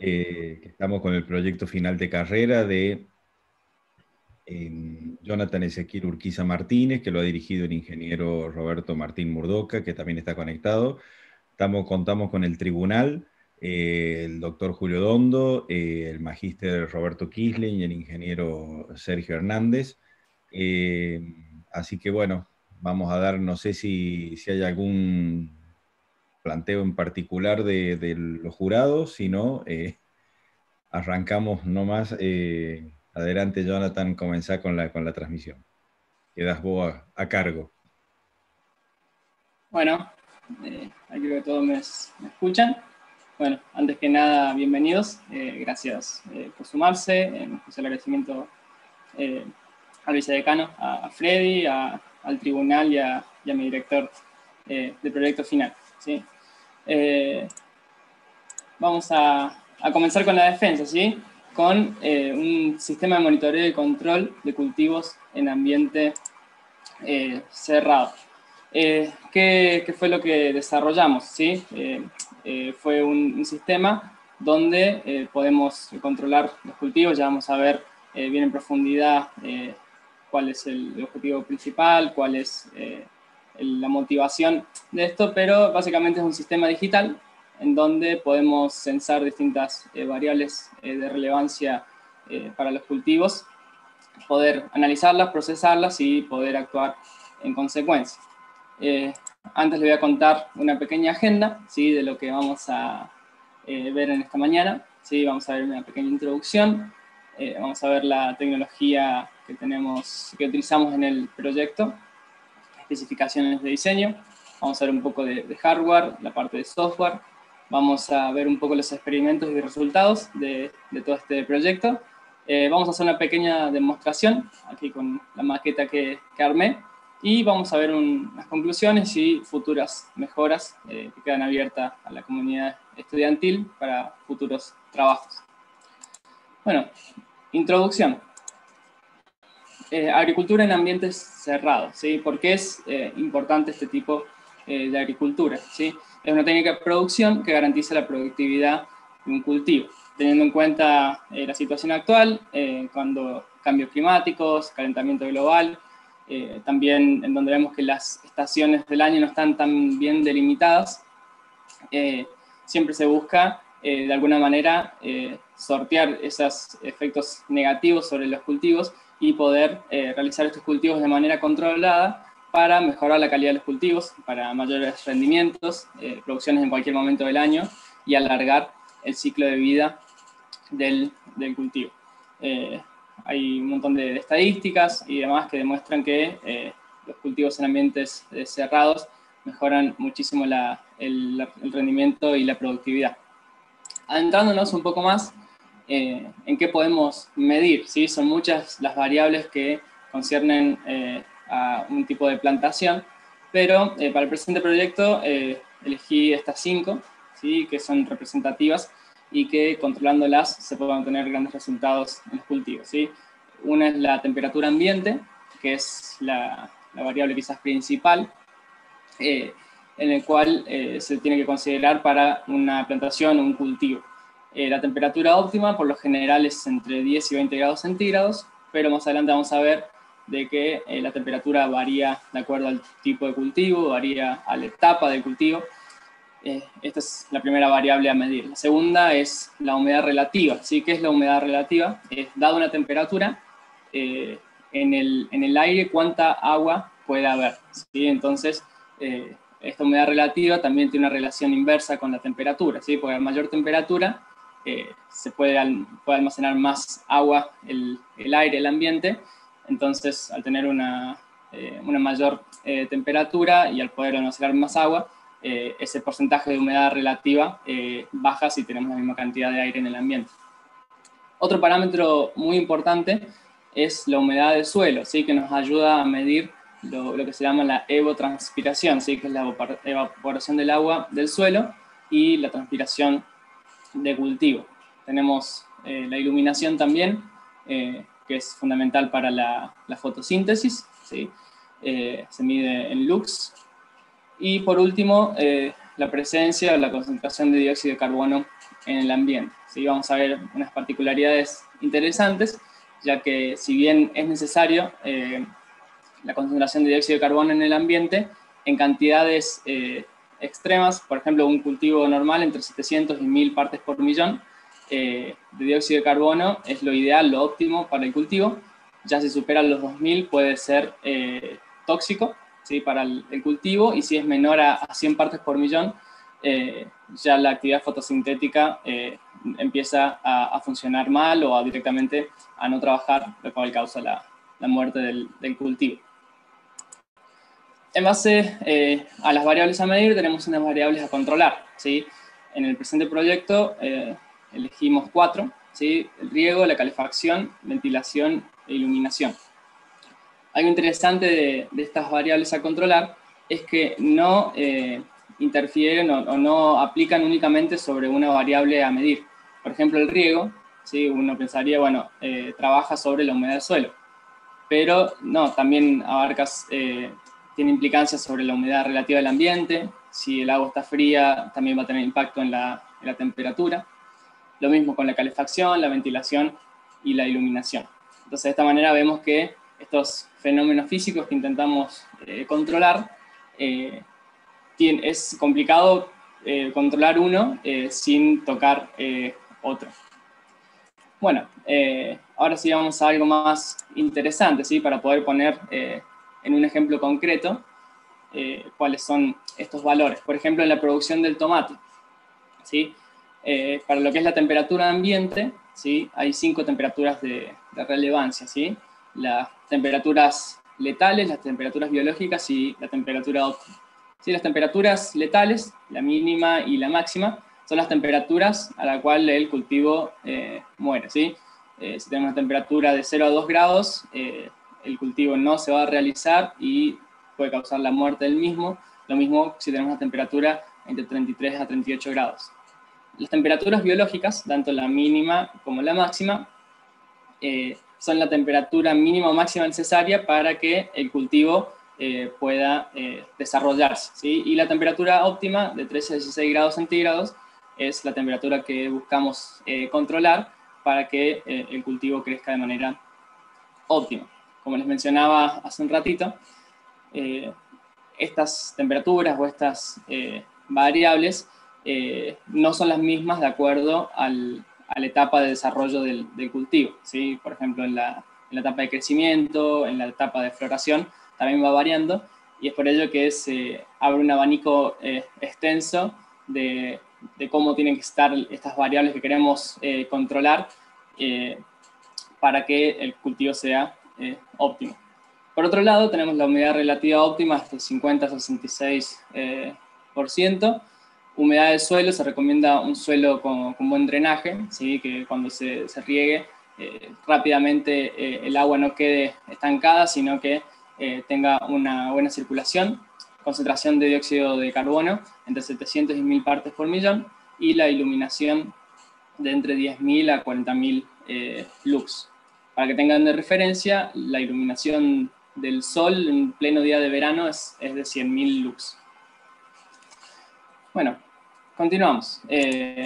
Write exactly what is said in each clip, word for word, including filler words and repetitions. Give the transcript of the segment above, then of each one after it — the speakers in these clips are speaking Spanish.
eh, que estamos con el proyecto final de carrera de eh, Jonathan Ezequiel Urquiza Martínez, que lo ha dirigido el ingeniero Roberto Martín Murdoca, que también está conectado. Estamos, contamos con el tribunal, eh, el doctor Julio Dondo, eh, el magíster Roberto Kisling y el ingeniero Sergio Hernández. Eh, Así que bueno, vamos a dar, no sé si, si hay algún planteo en particular de, de los jurados, si no, eh, arrancamos nomás. Eh, adelante, Jonathan, comenzá con la, con la transmisión. Quedas vos a, a cargo. Bueno, eh, aquí creo que todos me, me escuchan. Bueno, antes que nada, bienvenidos. Eh, gracias eh, por sumarse. Eh, el agradecimiento eh, al vicedecano, a, a Freddy, a, al tribunal y a, y a mi director eh, del proyecto final. ¿Sí? Eh, vamos a, a comenzar con la defensa, ¿sí? Con eh, un sistema de monitoreo y control de cultivos en ambiente eh, cerrado. Eh, ¿qué, ¿Qué fue lo que desarrollamos? ¿Sí? Eh, eh, fue un, un sistema donde eh, podemos controlar los cultivos. Ya vamos a ver eh, bien en profundidad eh, cuál es el objetivo principal, cuál es eh, el, la motivación de esto, pero básicamente es un sistema digital en donde podemos censar distintas eh, variables eh, de relevancia eh, para los cultivos, poder analizarlas, procesarlas y poder actuar en consecuencia. Eh, antes les voy a contar una pequeña agenda, ¿sí?, de lo que vamos a eh, ver en esta mañana. ¿Sí? Vamos a ver una pequeña introducción, eh, vamos a ver la tecnología que, tenemos, que utilizamos en el proyecto, especificaciones de diseño, vamos a ver un poco de, de hardware, la parte de software, vamos a ver un poco los experimentos y resultados de, de todo este proyecto. Eh, vamos a hacer una pequeña demostración aquí con la maqueta que, que armé, y vamos a ver un, unas conclusiones y futuras mejoras eh, que quedan abiertas a la comunidad estudiantil para futuros trabajos. Bueno, introducción. Eh, agricultura en ambientes cerrados, ¿sí? ¿Por qué es eh, importante este tipo eh, de agricultura? ¿Sí? Es una técnica de producción que garantiza la productividad de un cultivo, teniendo en cuenta eh, la situación actual, eh, cuando cambios climáticos, calentamiento global, eh, también en donde vemos que las estaciones del año no están tan bien delimitadas, eh, siempre se busca eh, de alguna manera eh, sortear esos efectos negativos sobre los cultivos y poder eh, realizar estos cultivos de manera controlada para mejorar la calidad de los cultivos, para mayores rendimientos, eh, producciones en cualquier momento del año y alargar el ciclo de vida del, del cultivo. Eh, hay un montón de, de estadísticas y demás que demuestran que eh, los cultivos en ambientes eh, cerrados mejoran muchísimo la, el, el rendimiento y la productividad. Adentrándonos un poco más eh, en qué podemos medir, ¿sí? Son muchas las variables que conciernen eh, a un tipo de plantación, pero eh, para el presente proyecto eh, elegí estas cinco, ¿sí?, que son representativas y que controlándolas se pueden obtener grandes resultados en los cultivos, ¿sí? Una es la temperatura ambiente, que es la, la variable quizás principal, eh, en el cual eh, se tiene que considerar para una plantación o un cultivo. Eh, la temperatura óptima por lo general es entre diez y veinte grados centígrados, pero más adelante vamos a ver de que eh, la temperatura varía de acuerdo al tipo de cultivo, varía a la etapa del cultivo. Eh, esta es la primera variable a medir. La segunda es la humedad relativa. ¿Sí? ¿Qué es la humedad relativa? Es, dada una temperatura, eh, en, el, en el aire cuánta agua puede haber. ¿Sí? Entonces, eh, esta humedad relativa también tiene una relación inversa con la temperatura, ¿sí? Porque a mayor temperatura eh, se puede, al, puede almacenar más agua el, el aire, el ambiente. Entonces, al tener una, eh, una mayor eh, temperatura y al poder almacenar más agua, eh, ese porcentaje de humedad relativa eh, baja si tenemos la misma cantidad de aire en el ambiente. Otro parámetro muy importante es la humedad del suelo, ¿sí? Que nos ayuda a medir lo, lo que se llama la evotranspiración, ¿sí? Que es la evaporación del agua del suelo y la transpiración de cultivo. Tenemos eh, la iluminación también, eh, que es fundamental para la, la fotosíntesis, ¿sí? Eh, se mide en lux. Y por último, eh, la presencia o la concentración de dióxido de carbono en el ambiente. ¿Sí? Vamos a ver unas particularidades interesantes, ya que si bien es necesario eh, la concentración de dióxido de carbono en el ambiente, en cantidades eh, extremas, por ejemplo, un cultivo normal entre setecientos y mil partes por millón eh, de dióxido de carbono es lo ideal, lo óptimo para el cultivo. Ya si supera los dos mil puede ser eh, tóxico, ¿sí? Para el, el cultivo, y si es menor a, a cien partes por millón, eh, ya la actividad fotosintética eh, empieza a, a funcionar mal o a, directamente a no trabajar, lo cual causa la, la muerte del, del cultivo. En base eh, a las variables a medir, tenemos unas variables a controlar, ¿sí? En el presente proyecto eh, elegimos cuatro, ¿sí? El riego, la calefacción, ventilación e iluminación. Algo interesante de, de estas variables a controlar es que no eh, interfieren o, o no aplican únicamente sobre una variable a medir. Por ejemplo, el riego, ¿sí? Uno pensaría, bueno, eh, trabaja sobre la humedad del suelo, pero no, también abarca, eh, tiene implicancias sobre la humedad relativa del ambiente. Si el agua está fría, también va a tener impacto en la, en la temperatura. Lo mismo con la calefacción, la ventilación y la iluminación. Entonces, de esta manera vemos que estos fenómenos físicos que intentamos eh, controlar, eh, tiene, es complicado eh, controlar uno eh, sin tocar eh, otro. Bueno, eh, ahora sí vamos a algo más interesante, ¿sí? Para poder poner eh, en un ejemplo concreto eh, cuáles son estos valores. Por ejemplo, en la producción del tomate, ¿sí? Eh, para lo que es la temperatura ambiente, ¿sí? Hay cinco temperaturas de, de relevancia, ¿sí? Las temperaturas letales, las temperaturas biológicas y la temperatura óptima. ¿Sí? Las temperaturas letales, la mínima y la máxima, son las temperaturas a la cual el cultivo eh, muere, ¿sí? Eh, si tenemos una temperatura de cero a dos grados, eh, el cultivo no se va a realizar y puede causar la muerte del mismo. Lo mismo si tenemos una temperatura entre treinta y tres a treinta y ocho grados. Las temperaturas biológicas, tanto la mínima como la máxima, eh, son la temperatura mínima o máxima necesaria para que el cultivo eh, pueda eh, desarrollarse, ¿sí? Y la temperatura óptima, de trece a dieciséis grados centígrados, es la temperatura que buscamos eh, controlar para que eh, el cultivo crezca de manera óptima. Como les mencionaba hace un ratito, eh, estas temperaturas o estas eh, variables eh, no son las mismas de acuerdo al, a la etapa de desarrollo del, del cultivo, ¿sí? Por ejemplo, en la, en la etapa de crecimiento, en la etapa de floración, también va variando, y es por ello que se abre un abanico eh, extenso de, de cómo tienen que estar estas variables que queremos eh, controlar eh, para que el cultivo sea eh, óptimo. Por otro lado, tenemos la humedad relativa óptima hasta el cincuenta a sesenta y seis por ciento. Eh, humedad del suelo, se recomienda un suelo con, con buen drenaje, ¿sí? Que cuando se, se riegue eh, rápidamente eh, el agua no quede estancada, sino que eh, tenga una buena circulación. Concentración de dióxido de carbono entre setecientos y mil partes por millón, y la iluminación de entre diez mil a cuarenta mil eh, lux. Para que tengan de referencia, la iluminación del sol en pleno día de verano es, es de cien mil lux. Bueno, continuamos. Eh,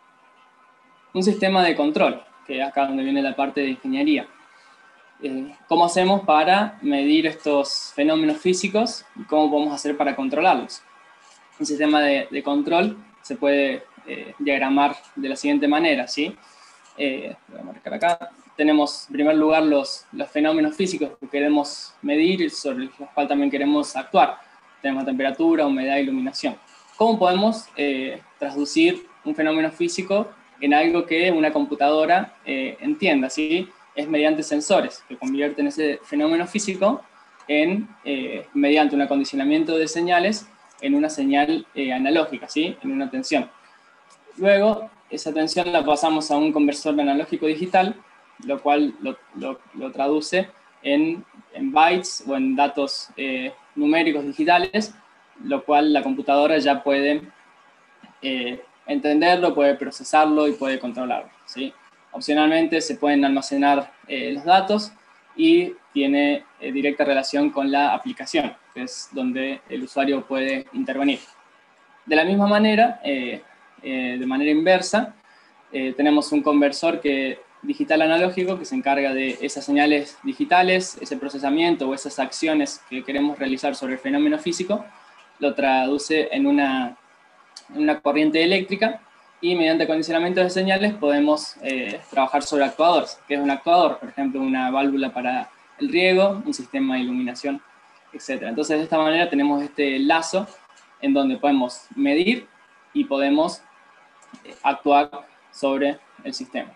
un sistema de control, que es acá donde viene la parte de ingeniería. Eh, ¿Cómo hacemos para medir estos fenómenos físicos y cómo podemos hacer para controlarlos? Un sistema de, de control se puede eh, diagramar de la siguiente manera, ¿sí? Eh, voy a marcar acá. Tenemos, en primer lugar, los, los fenómenos físicos que queremos medir y sobre los cuales también queremos actuar. Tenemos temperatura, humedad, iluminación. ¿Cómo podemos eh, traducir un fenómeno físico en algo que una computadora eh, entienda, ¿sí? Es mediante sensores que convierten ese fenómeno físico en, eh, mediante un acondicionamiento de señales en una señal eh, analógica, ¿sí? En una tensión. Luego, esa tensión la pasamos a un conversor analógico digital, lo cual lo, lo, lo traduce en, en bytes o en datos eh, numéricos digitales, lo cual la computadora ya puede eh, entenderlo, puede procesarlo y puede controlarlo, ¿sí? Opcionalmente se pueden almacenar eh, los datos y tiene eh, directa relación con la aplicación, que es donde el usuario puede intervenir. De la misma manera, eh, eh, de manera inversa, Eh, tenemos un conversor que, digital analógico que se encarga de esas señales digitales, ese procesamiento o esas acciones que queremos realizar sobre el fenómeno físico, lo traduce en una, en una corriente eléctrica, y mediante condicionamiento de señales podemos eh, trabajar sobre actuadores. ¿Qué es un actuador? Por ejemplo, una válvula para el riego, un sistema de iluminación, etcétera. Entonces, de esta manera tenemos este lazo en donde podemos medir y podemos eh, actuar sobre el sistema.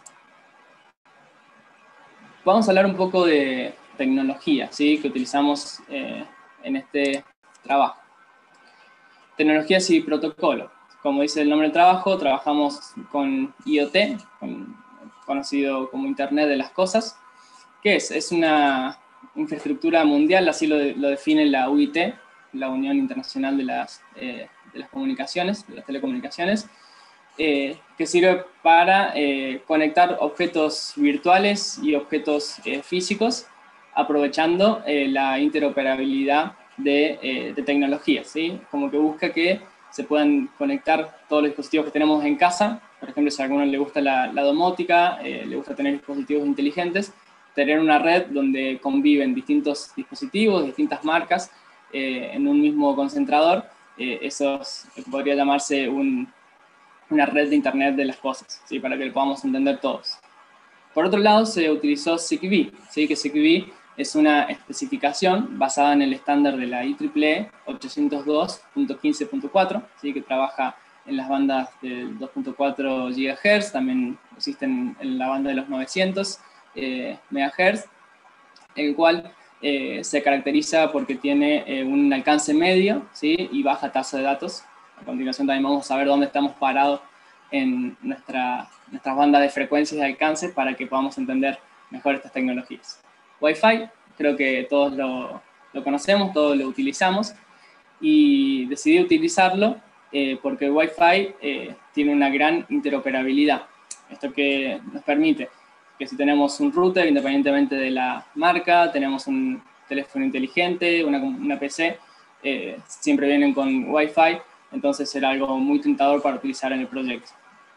Vamos a hablar un poco de tecnología, ¿sí?, que utilizamos eh, en este trabajo. Tecnologías y protocolo. Como dice el nombre del trabajo, trabajamos con I O T, con, conocido como Internet de las Cosas. ¿Qué es? Es una infraestructura mundial, así lo, de, lo define la U I T, la Unión Internacional de las, eh, de las Comunicaciones, de las Telecomunicaciones, eh, que sirve para eh, conectar objetos virtuales y objetos eh, físicos, aprovechando eh, la interoperabilidad de, eh, de tecnologías, ¿sí? Como que busca que se puedan conectar todos los dispositivos que tenemos en casa. Por ejemplo, si a alguno le gusta la, la domótica, eh, le gusta tener dispositivos inteligentes, tener una red donde conviven distintos dispositivos, distintas marcas, eh, en un mismo concentrador, eh, eso es, podría llamarse un, una red de Internet de las cosas, ¿sí?, para que lo podamos entender todos. Por otro lado, se utilizó ZigBee, ¿sí?, que ZigBee es una especificación basada en el estándar de la I triple E ochocientos dos punto quince punto cuatro, ¿sí?, que trabaja en las bandas del dos punto cuatro gigahertz, también existen en la banda de los novecientos eh, megahertz, el cual eh, se caracteriza porque tiene eh, un alcance medio, ¿sí?, y baja tasa de datos. A continuación también vamos a ver dónde estamos parados en nuestra, nuestras bandas de frecuencias y alcance para que podamos entender mejor estas tecnologías. Wi-Fi, creo que todos lo, lo conocemos, todos lo utilizamos, y decidí utilizarlo eh, porque el Wi-Fi eh, tiene una gran interoperabilidad. Esto que nos permite que si tenemos un router, independientemente de la marca, tenemos un teléfono inteligente, una, una P C, eh, siempre vienen con Wi-Fi, entonces era algo muy tentador para utilizar en el proyecto.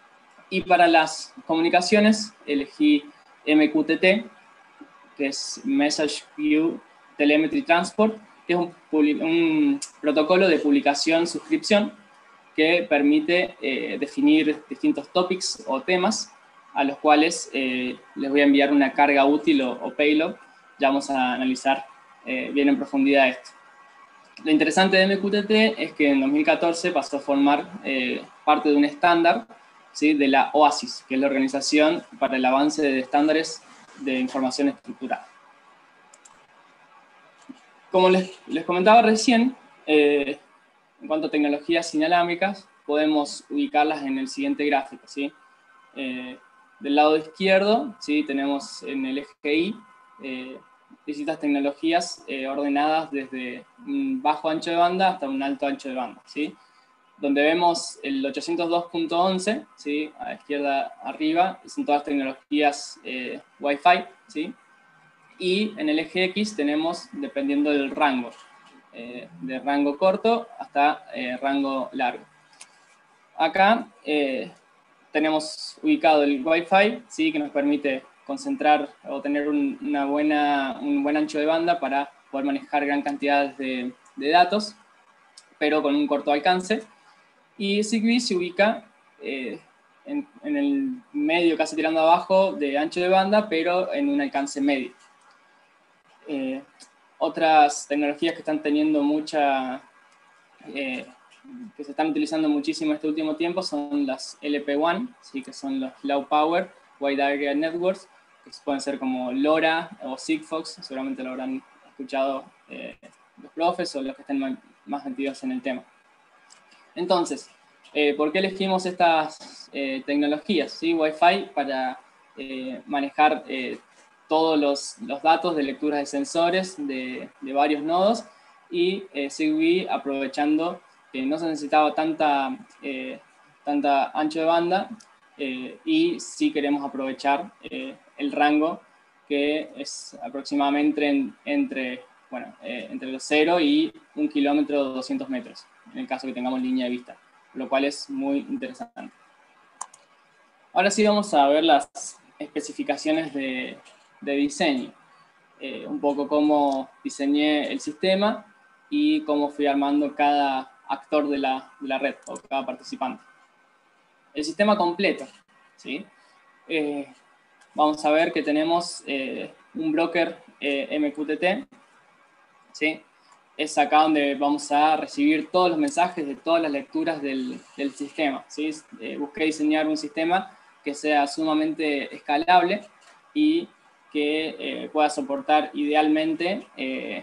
Y para las comunicaciones elegí M Q T T, que es Message Queue Telemetry Transport, que es un, un protocolo de publicación-suscripción que permite eh, definir distintos topics o temas a los cuales eh, les voy a enviar una carga útil o, o payload. Ya vamos a analizar eh, bien en profundidad esto. Lo interesante de M Q T T es que en dos mil catorce pasó a formar eh, parte de un estándar, ¿sí?, de la OASIS, que es la Organización para el Avance de Estándares de Información Estructurada. Como les, les comentaba recién, eh, en cuanto a tecnologías inalámbricas, podemos ubicarlas en el siguiente gráfico, ¿sí? Eh, del lado izquierdo, ¿sí?, tenemos en el eje Y eh, distintas tecnologías eh, ordenadas desde un bajo ancho de banda hasta un alto ancho de banda, ¿sí? Donde vemos el ochocientos dos punto once, ¿sí?, a la izquierda arriba, son todas tecnologías eh, Wi-Fi, ¿sí? Y en el eje X tenemos, dependiendo del rango, eh, de rango corto hasta eh, rango largo. Acá eh, tenemos ubicado el Wi-Fi, ¿sí?, que nos permite concentrar o tener un, una buena, un buen ancho de banda para poder manejar gran cantidad de, de datos, pero con un corto alcance. Y ZigBee se ubica eh, en, en el medio, casi tirando abajo, de ancho de banda, pero en un alcance medio. Eh, otras tecnologías que están teniendo mucha, eh, que se están utilizando muchísimo este último tiempo son las L P WAN, ¿sí?, que son los Low Power Wide Area Networks, que pueden ser como LoRa o Sigfox, seguramente lo habrán escuchado eh, los profes o los que estén más metidos en el tema. Entonces, eh, ¿por qué elegimos estas eh, tecnologías? ¿Sí? Wi-Fi para eh, manejar eh, todos los, los datos de lecturas de sensores de, de varios nodos, y eh, ZigBee aprovechando que no se necesitaba tanta, eh, tanta ancho de banda, eh, y sí queremos aprovechar eh, el rango, que es aproximadamente en, entre, bueno, eh, entre los cero y un kilómetro o doscientos metros, en el caso que tengamos línea de vista, lo cual es muy interesante. Ahora sí vamos a ver las especificaciones de, de diseño. Eh, un poco cómo diseñé el sistema y cómo fui armando cada actor de la, de la red o cada participante. El sistema completo, ¿sí? Eh, vamos a ver que tenemos eh, un broker eh, M Q T T, ¿sí? Es acá donde vamos a recibir todos los mensajes de todas las lecturas del, del sistema, ¿sí? Eh, busqué diseñar un sistema que sea sumamente escalable y que eh, pueda soportar idealmente eh,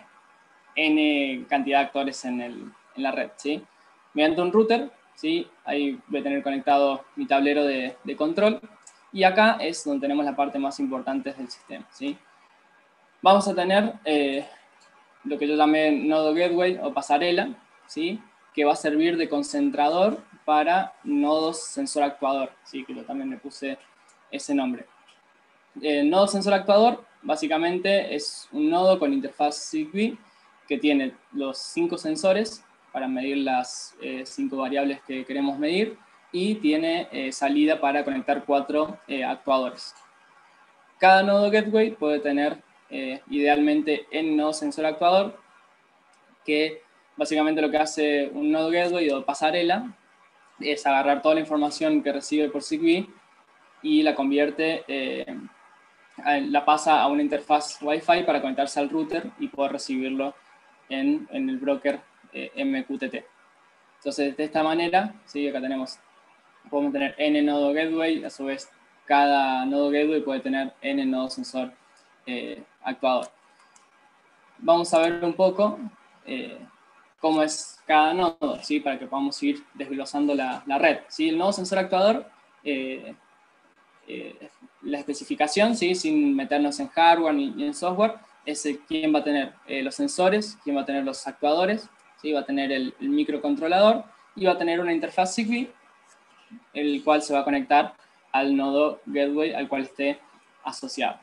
N cantidad de actores en, el, en la red, ¿sí? Mediante un router, ¿sí? Ahí voy a tener conectado mi tablero de, de control, y acá es donde tenemos la parte más importante del sistema, ¿sí? Vamos a tener eh, lo que yo llamé nodo gateway o pasarela, ¿sí? Que va a servir de concentrador para nodos sensor actuador, ¿sí? Que yo también le puse ese nombre. El nodo sensor actuador básicamente es un nodo con interfaz Zigbee que tiene los cinco sensores para medir las eh, cinco variables que queremos medir, y tiene eh, salida para conectar cuatro eh, actuadores. Cada nodo gateway puede tener eh, idealmente n nodos sensor actuador, que básicamente lo que hace un nodo gateway o pasarela es agarrar toda la información que recibe por Zigbee y la convierte, eh, la pasa a una interfaz Wi-Fi para conectarse al router y poder recibirlo en, en el broker eh, M Q T T. Entonces, de esta manera, ¿sí? Acá tenemos, podemos tener n nodo gateway, a su vez cada nodo gateway puede tener n nodo sensor eh, actuador. Vamos a ver un poco eh, cómo es cada nodo, ¿sí? Para que podamos ir desglosando la, la red, ¿sí? El nodo sensor actuador, eh, eh, la especificación, ¿sí? Sin meternos en hardware ni, ni en software, es el, quién va a tener eh, los sensores, quién va a tener los actuadores, ¿sí? Va a tener el, el microcontrolador y va a tener una interfaz Zigbee, el cual se va a conectar al nodo gateway al cual esté asociado.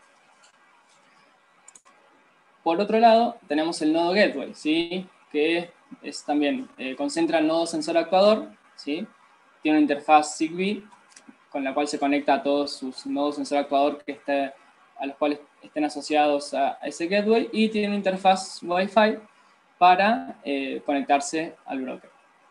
Por otro lado, tenemos el nodo gateway, ¿sí? Que es también, eh, concentra el nodo sensor actuador, ¿sí? Tiene una interfaz Zigbee con la cual se conecta a todos sus nodos sensor actuador que esté, a los cuales estén asociados a ese gateway, y tiene una interfaz Wi-Fi para eh, conectarse al broker.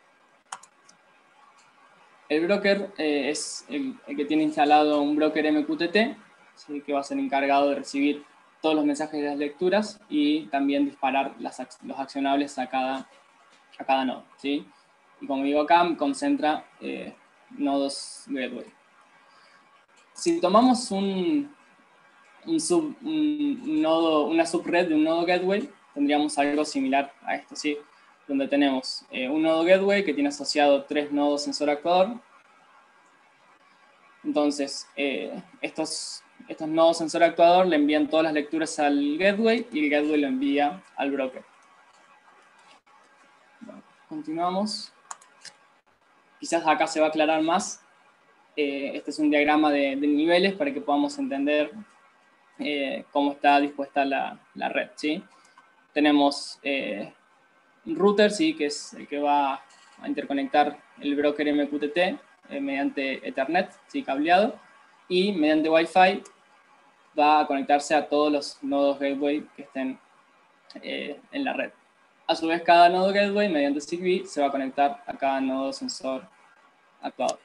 El broker eh, es el, el que tiene instalado un broker M Q T T, ¿sí? Que va a ser encargado de recibir todos los mensajes de las lecturas y también disparar las, los accionables a cada, a cada nodo, ¿sí? Y como digo acá, concentra eh, nodos gateway. Si tomamos un, un, sub, un nodo, una subred de un nodo gateway, tendríamos algo similar a esto, ¿sí? Donde tenemos eh, un nodo gateway que tiene asociado tres nodos sensor actuador. Entonces, eh, estos, estos nodos sensor actuador le envían todas las lecturas al gateway y el gateway lo envía al broker. Bueno, continuamos. Quizás acá se va a aclarar más. Eh, este es un diagrama de, de niveles para que podamos entender eh, cómo está dispuesta la, la red, ¿sí? Tenemos eh, un router, ¿sí? Que es el que va a interconectar el broker M Q T T eh, mediante Ethernet, ¿sí? Cableado, y mediante Wi-Fi va a conectarse a todos los nodos gateway que estén eh, en la red. A su vez, cada nodo gateway, mediante Zigbee, se va a conectar a cada nodo sensor actuador.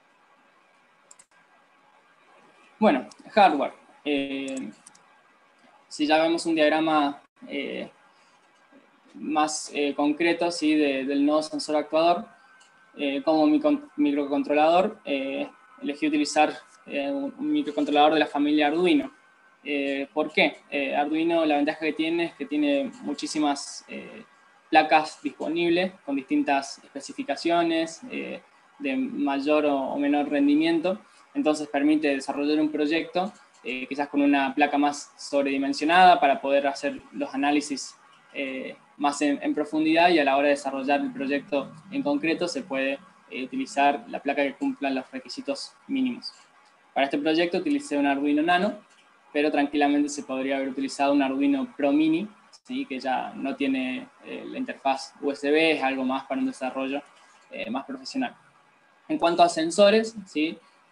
Bueno, hardware. Eh, si ya vemos un diagrama eh, más eh, concreto, ¿sí? de, del nodo sensor actuador, eh, como microcontrolador, eh, elegí utilizar eh, un microcontrolador de la familia Arduino. Eh, ¿Por qué? Eh, Arduino, la ventaja que tiene es que tiene muchísimas eh, placas disponibles con distintas especificaciones eh, de mayor o, o menor rendimiento. Entonces permite desarrollar un proyecto eh, quizás con una placa más sobredimensionada para poder hacer los análisis eh, más en, en profundidad, y a la hora de desarrollar el proyecto en concreto se puede eh, utilizar la placa que cumpla los requisitos mínimos. Para este proyecto utilicé un Arduino Nano, pero tranquilamente se podría haber utilizado un Arduino Pro Mini, ¿sí? Que ya no tiene eh, la interfaz U S B, es algo más para un desarrollo eh, más profesional. En cuanto a sensores, ¿sí?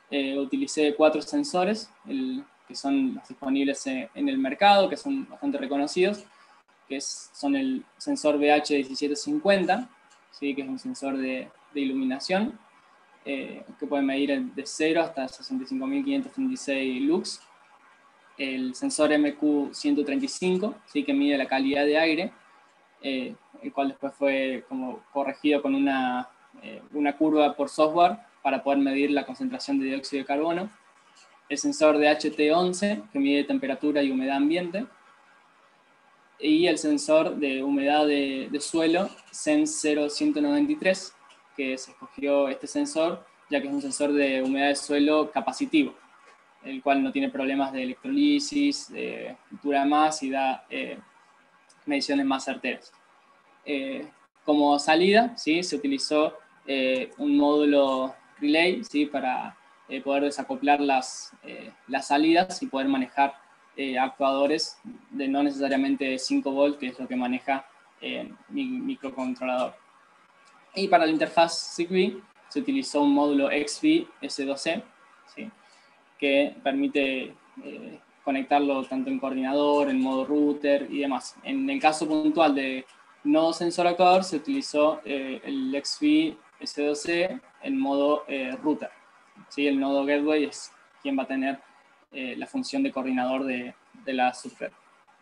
eh, utilicé cuatro sensores, el, que son los disponibles en el mercado, que son bastante reconocidos, que es, son el sensor B H diecisiete cincuenta, ¿sí? Que es un sensor de, de iluminación, eh, que puede medir de cero hasta sesenta y cinco mil quinientos treinta y seis lux. El sensor M Q ciento treinta y cinco, ¿sí? Que mide la calidad de aire, eh, el cual después fue como corregido con una, eh, una curva por software para poder medir la concentración de dióxido de carbono. El sensor de H T once, que mide temperatura y humedad ambiente, y el sensor de humedad de, de suelo, Sense cero ciento noventa y tres, que se escogió este sensor, ya que es un sensor de humedad de suelo capacitivo, el cual no tiene problemas de electrolisis, eh, dura más y da eh, mediciones más certeras. Eh, como salida, ¿sí? Se utilizó eh, un módulo relay, ¿sí? Para eh, poder desacoplar las, eh, las salidas y poder manejar eh, actuadores de no necesariamente cinco volt, que es lo que maneja eh, mi microcontrolador. Y para la interfaz Zigbee se utilizó un módulo X V S dos C, ¿sí? Que permite eh, conectarlo tanto en coordinador, en modo router y demás. En el caso puntual de nodo sensor actuador se utilizó eh, el X V S dos C en modo eh, router. ¿Sí? El nodo gateway es quien va a tener eh, la función de coordinador de, de la subred.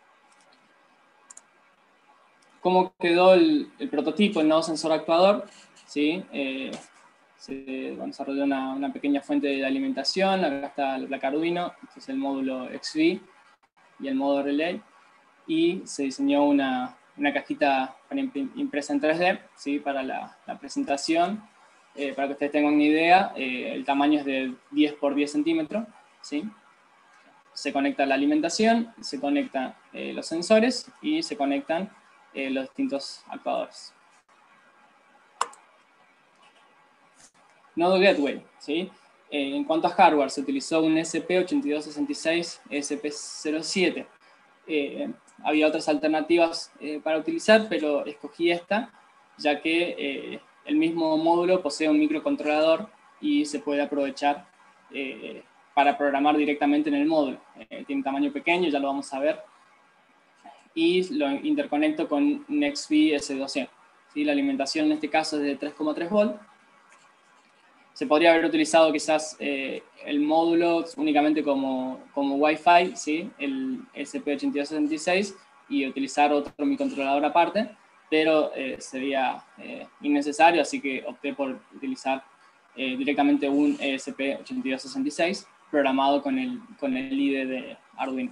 ¿Cómo quedó el, el prototipo, el nodo sensor actuador? ¿Sí? Eh, se desarrolló una, una pequeña fuente de alimentación, acá está la placa Arduino, este es el módulo X V y el modo relay, y se diseñó una, una cajita para impresa en tres D, ¿sí? Para la, la presentación. Eh, para que ustedes tengan una idea, eh, el tamaño es de diez por diez centímetros, ¿sí? Se conecta la alimentación, se conectan eh, los sensores y se conectan eh, los distintos actuadores. Nodo Gateway, ¿sí? Eh, en cuanto a hardware, se utilizó un E S P ochenta y dos sesenta y seis E S P cero siete. Eh, había otras alternativas eh, para utilizar, pero escogí esta, ya que eh, el mismo módulo posee un microcontrolador y se puede aprovechar eh, para programar directamente en el módulo. Eh, tiene un tamaño pequeño, ya lo vamos a ver. Y lo interconecto con un X V S dos C. ¿Sí? La alimentación en este caso es de tres coma tres volt. Se podría haber utilizado quizás eh, el módulo únicamente como, como Wi-Fi, ¿sí? El E S P ochenta y dos sesenta y seis, y utilizar otro microcontrolador aparte, pero eh, sería eh, innecesario, así que opté por utilizar eh, directamente un E S P ochenta y dos sesenta y seis programado con el, con el I D E de Arduino.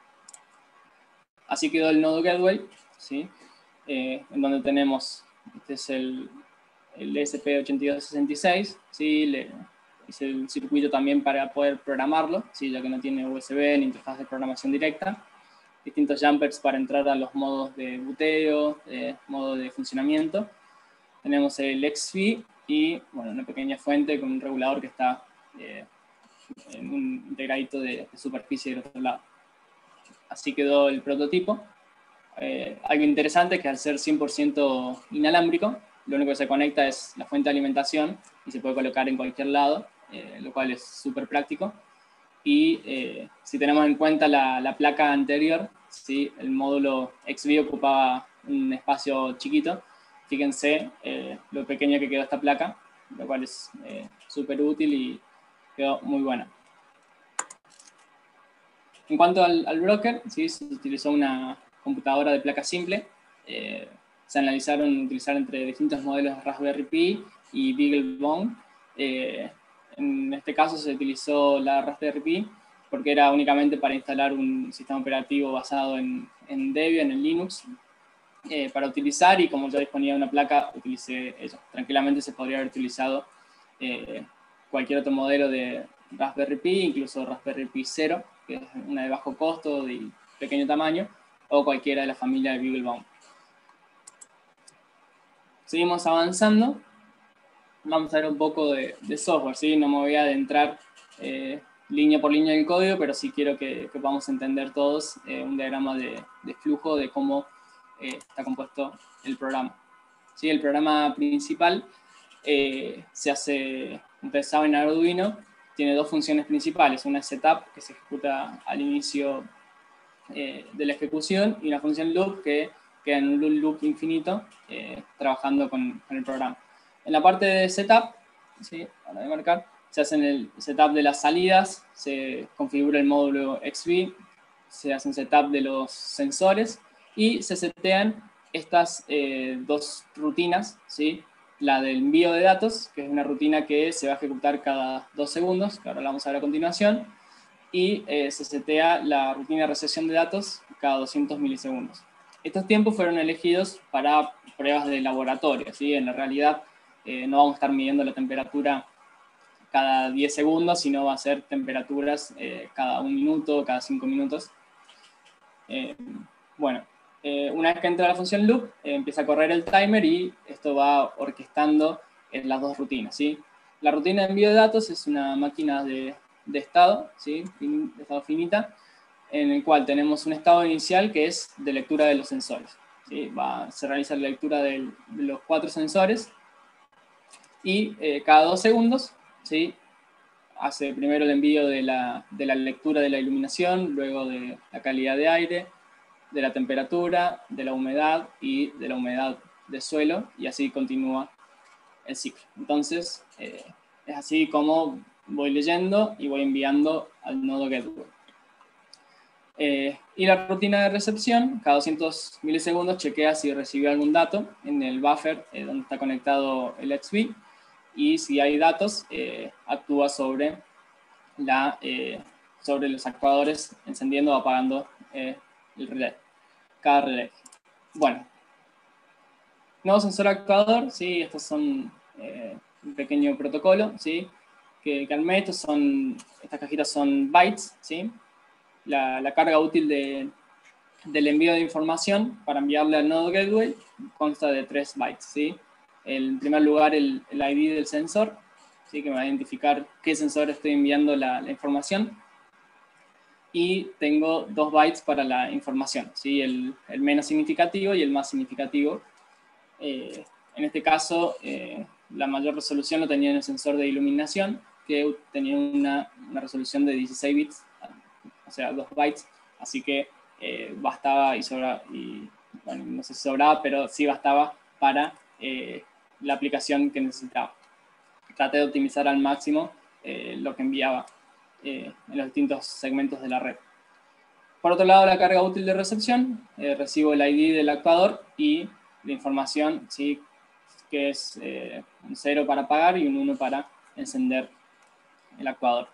Así quedó el nodo Gateway, ¿sí? Eh, en donde tenemos, este es el, el E S P ochenta y dos sesenta y seis, ¿sí? Le hice el circuito también para poder programarlo, ¿sí? Ya que no tiene U S B ni interfaz de programación directa. Distintos jumpers para entrar a los modos de buteo, eh, modo de funcionamiento. Tenemos el X V y bueno, una pequeña fuente con un regulador que está eh, en un integradito de, de superficie del otro lado. Así quedó el prototipo. Eh, algo interesante es que al ser cien por ciento inalámbrico, lo único que se conecta es la fuente de alimentación y se puede colocar en cualquier lado, eh, lo cual es súper práctico. Y eh, si tenemos en cuenta la, la placa anterior, ¿sí? El módulo X V ocupaba un espacio chiquito. Fíjense eh, lo pequeña que quedó esta placa, lo cual es eh, súper útil y quedó muy buena. En cuanto al, al broker, ¿sí? Se utilizó una computadora de placa simple. Eh, se analizaron utilizar entre distintos modelos de Raspberry Pi y BeagleBone. Eh, en este caso se utilizó la Raspberry Pi porque era únicamente para instalar un sistema operativo basado en, en Debian, en Linux, eh, para utilizar, y como ya disponía de una placa, utilicé eso. Tranquilamente se podría haber utilizado eh, cualquier otro modelo de Raspberry Pi, incluso Raspberry Pi cero, que es una de bajo costo y pequeño tamaño, o cualquiera de la familia de BeagleBone. Seguimos avanzando. Vamos a ver un poco de, de software, ¿sí? No me voy a adentrar eh, línea por línea del código, pero sí quiero que, que podamos entender todos eh, un diagrama de, de flujo de cómo eh, está compuesto el programa. ¿Sí? El programa principal eh, se hace, ustedes saben, en Arduino, tiene dos funciones principales. Una es setup, que se ejecuta al inicio eh, de la ejecución, y una función loop que queda en un loop infinito eh, trabajando con, con el programa. En la parte de setup, ¿sí? Ahora de marcar, se hace el setup de las salidas, se configura el módulo X B, se hace un setup de los sensores y se setean estas eh, dos rutinas, ¿sí? La del envío de datos, que es una rutina que se va a ejecutar cada dos segundos, que ahora la vamos a ver a continuación, y eh, se setea la rutina de recepción de datos cada doscientos milisegundos. Estos tiempos fueron elegidos para pruebas de laboratorio, ¿sí? En la realidad eh, no vamos a estar midiendo la temperatura cada diez segundos, sino va a ser temperaturas eh, cada un minuto, cada cinco minutos. Eh, bueno, eh, una vez que entra la función loop, eh, empieza a correr el timer y esto va orquestando en las dos rutinas, ¿sí? La rutina de envío de datos es una máquina de, de estado, ¿sí? De estado finita, en el cual tenemos un estado inicial que es de lectura de los sensores, ¿sí? Va, se realiza la lectura de, de los cuatro sensores y eh, cada dos segundos, ¿sí? Hace primero el envío de la, de la lectura de la iluminación, luego de la calidad de aire, de la temperatura, de la humedad y de la humedad de suelo, y así continúa el ciclo. Entonces, eh, es así como voy leyendo y voy enviando al nodo gateway. Eh, y la rutina de recepción, cada doscientos milisegundos chequea si recibió algún dato en el buffer eh, donde está conectado el X B, y si hay datos, eh, actúa sobre, la, eh, sobre los actuadores, encendiendo o apagando eh, el relé, cada relé. Bueno, nodo sensor actuador, ¿sí? Estos son eh, un pequeño protocolo, ¿sí? Que, que armé. Estos son, estas cajitas son bytes, ¿sí? La, la carga útil de, del envío de información para enviarle al nodo gateway consta de tres bytes, ¿sí? En primer lugar, el, el I D del sensor, ¿sí? Que me va a identificar qué sensor estoy enviando la, la información. Y tengo dos bytes para la información, ¿sí? El, el menos significativo y el más significativo. Eh, en este caso, eh, la mayor resolución lo tenía en el sensor de iluminación, que tenía una, una resolución de dieciséis bits, o sea, dos bytes, así que eh, bastaba y sobraba, y, bueno, no sé si sobraba, pero sí bastaba para eh, la aplicación que necesitaba. Traté de optimizar al máximo eh, lo que enviaba eh, en los distintos segmentos de la red. Por otro lado, la carga útil de recepción, eh, recibo el I D del actuador y la información, ¿sí? Que es eh, un cero para apagar y un uno para encender el actuador.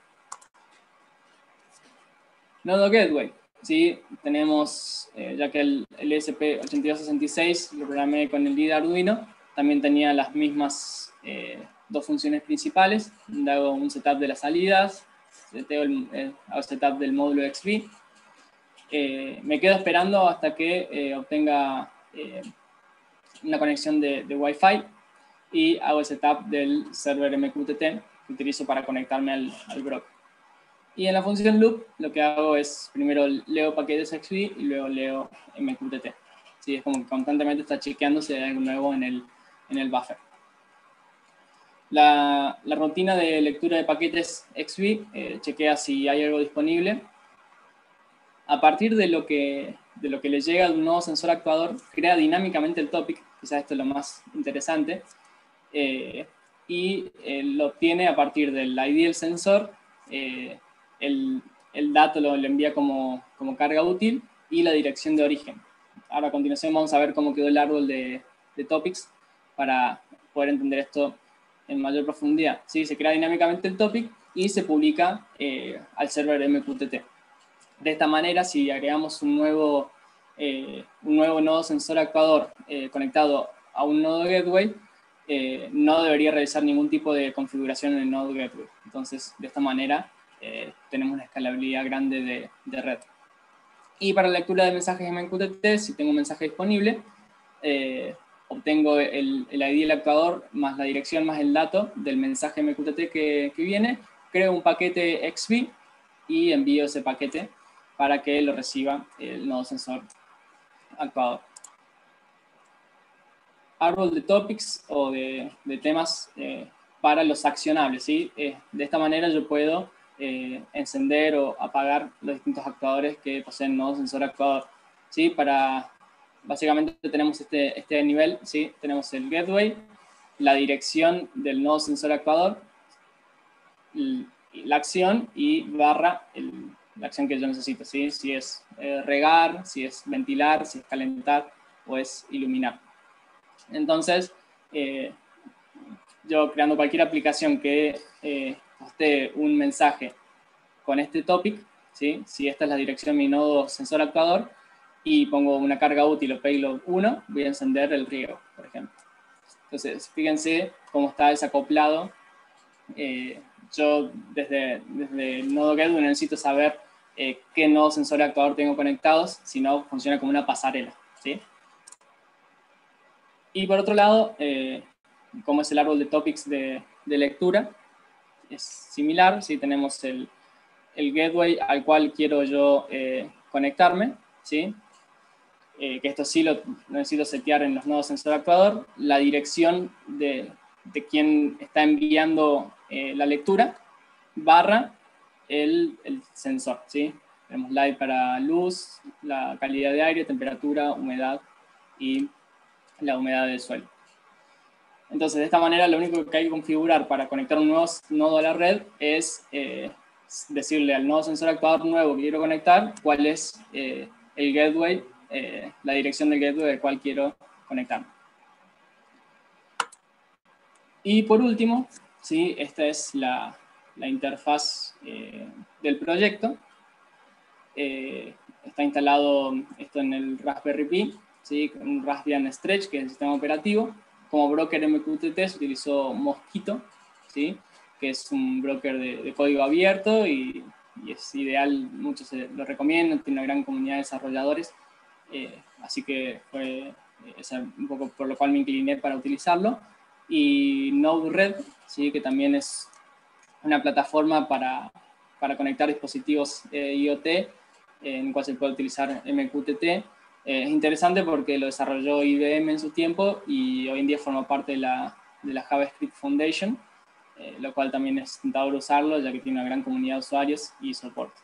Nodo Gateway, ¿sí? Tenemos, eh, ya que el, el E S P ochenta y dos sesenta y seis lo programé con el I D de Arduino, también tenía las mismas eh, dos funciones principales. Hago un setup de las salidas, seteo el, eh, hago setup del módulo X B. Eh, me quedo esperando hasta que eh, obtenga eh, una conexión de, de Wi-Fi y hago el setup del server M Q T T que utilizo para conectarme al, al broker. Y en la función loop lo que hago es primero leo paquetes X B y luego leo M Q T T. ¿Sí? Es como que constantemente está chequeando si hay algo nuevo en el, en el buffer. La, la rutina de lectura de paquetes X B eh, chequea si hay algo disponible. A partir de lo que, de lo que le llega de un nuevo sensor actuador, crea dinámicamente el topic, quizás esto es lo más interesante, eh, y eh, lo obtiene a partir del I D del sensor, eh, el, el dato lo, lo envía como, como carga útil y la dirección de origen. Ahora a continuación vamos a ver cómo quedó el árbol de, de topics para poder entender esto en mayor profundidad. ¿Sí? Se crea dinámicamente el topic y se publica eh, al server M Q T T. De esta manera, si agregamos un nuevo, eh, un nuevo nodo sensor actuador eh, conectado a un nodo gateway, eh, no debería realizar ningún tipo de configuración en el nodo gateway. Entonces, de esta manera, eh, tenemos una escalabilidad grande de, de red. Y para la lectura de mensajes M Q T T, si tengo un mensaje disponible, eh, obtengo el, el I D del actuador más la dirección más el dato del mensaje M Q T T que, que viene, creo un paquete X B y envío ese paquete para que lo reciba el nodo sensor actuador. Árbol de topics o de, de temas eh, para los accionables, ¿sí? Eh, de esta manera yo puedo eh, encender o apagar los distintos actuadores que poseen nodo sensor actuador, ¿sí? Para, básicamente tenemos este, este nivel, ¿sí? Tenemos el gateway, la dirección del nodo sensor actuador, la acción y barra el, la acción que yo necesito, ¿sí? Si es eh, regar, si es ventilar, si es calentar o es iluminar. Entonces, eh, yo creando cualquier aplicación que eh, postee un mensaje con este topic, ¿sí? Si esta es la dirección de mi nodo sensor actuador, y pongo una carga útil o payload uno, voy a encender el riego, por ejemplo. Entonces, fíjense cómo está desacoplado. Eh, yo desde, desde el nodo gateway necesito saber eh, qué nodo sensor actuador tengo conectados, si no funciona como una pasarela, ¿sí? Y por otro lado, eh, como es el árbol de topics de, de lectura, es similar, ¿sí? Tenemos el, el gateway al cual quiero yo eh, conectarme, ¿sí? Eh, que esto sí lo necesito setear en los nodos sensor actuador, la dirección de, de quien está enviando eh, la lectura, barra el, el sensor, ¿sí? Tenemos light para luz, la calidad de aire, temperatura, humedad y la humedad del suelo. Entonces, de esta manera, lo único que hay que configurar para conectar un nuevo nodo a la red es eh, decirle al nodo sensor actuador nuevo que quiero conectar cuál es eh, el gateway, eh, la dirección del gateway del cual quiero conectar. Y por último, ¿sí? Esta es la, la interfaz eh, del proyecto. Eh, está instalado esto en el Raspberry Pi, ¿sí? Con un Raspbian Stretch, que es el sistema operativo. Como broker M Q T T se utilizó Mosquito, ¿sí? Que es un broker de, de código abierto y, y es ideal, muchos lo recomiendan, tiene una gran comunidad de desarrolladores, eh, así que fue eh, un poco por lo cual me incliné para utilizarlo. Y Node-RED, ¿sí? Que también es una plataforma para, para conectar dispositivos eh, IoT, eh, en cual se puede utilizar M Q T T. Eh, es interesante porque lo desarrolló I B M en su tiempo y hoy en día forma parte de la, de la JavaScript Foundation, eh, lo cual también es tentador usarlo, ya que tiene una gran comunidad de usuarios y soporte.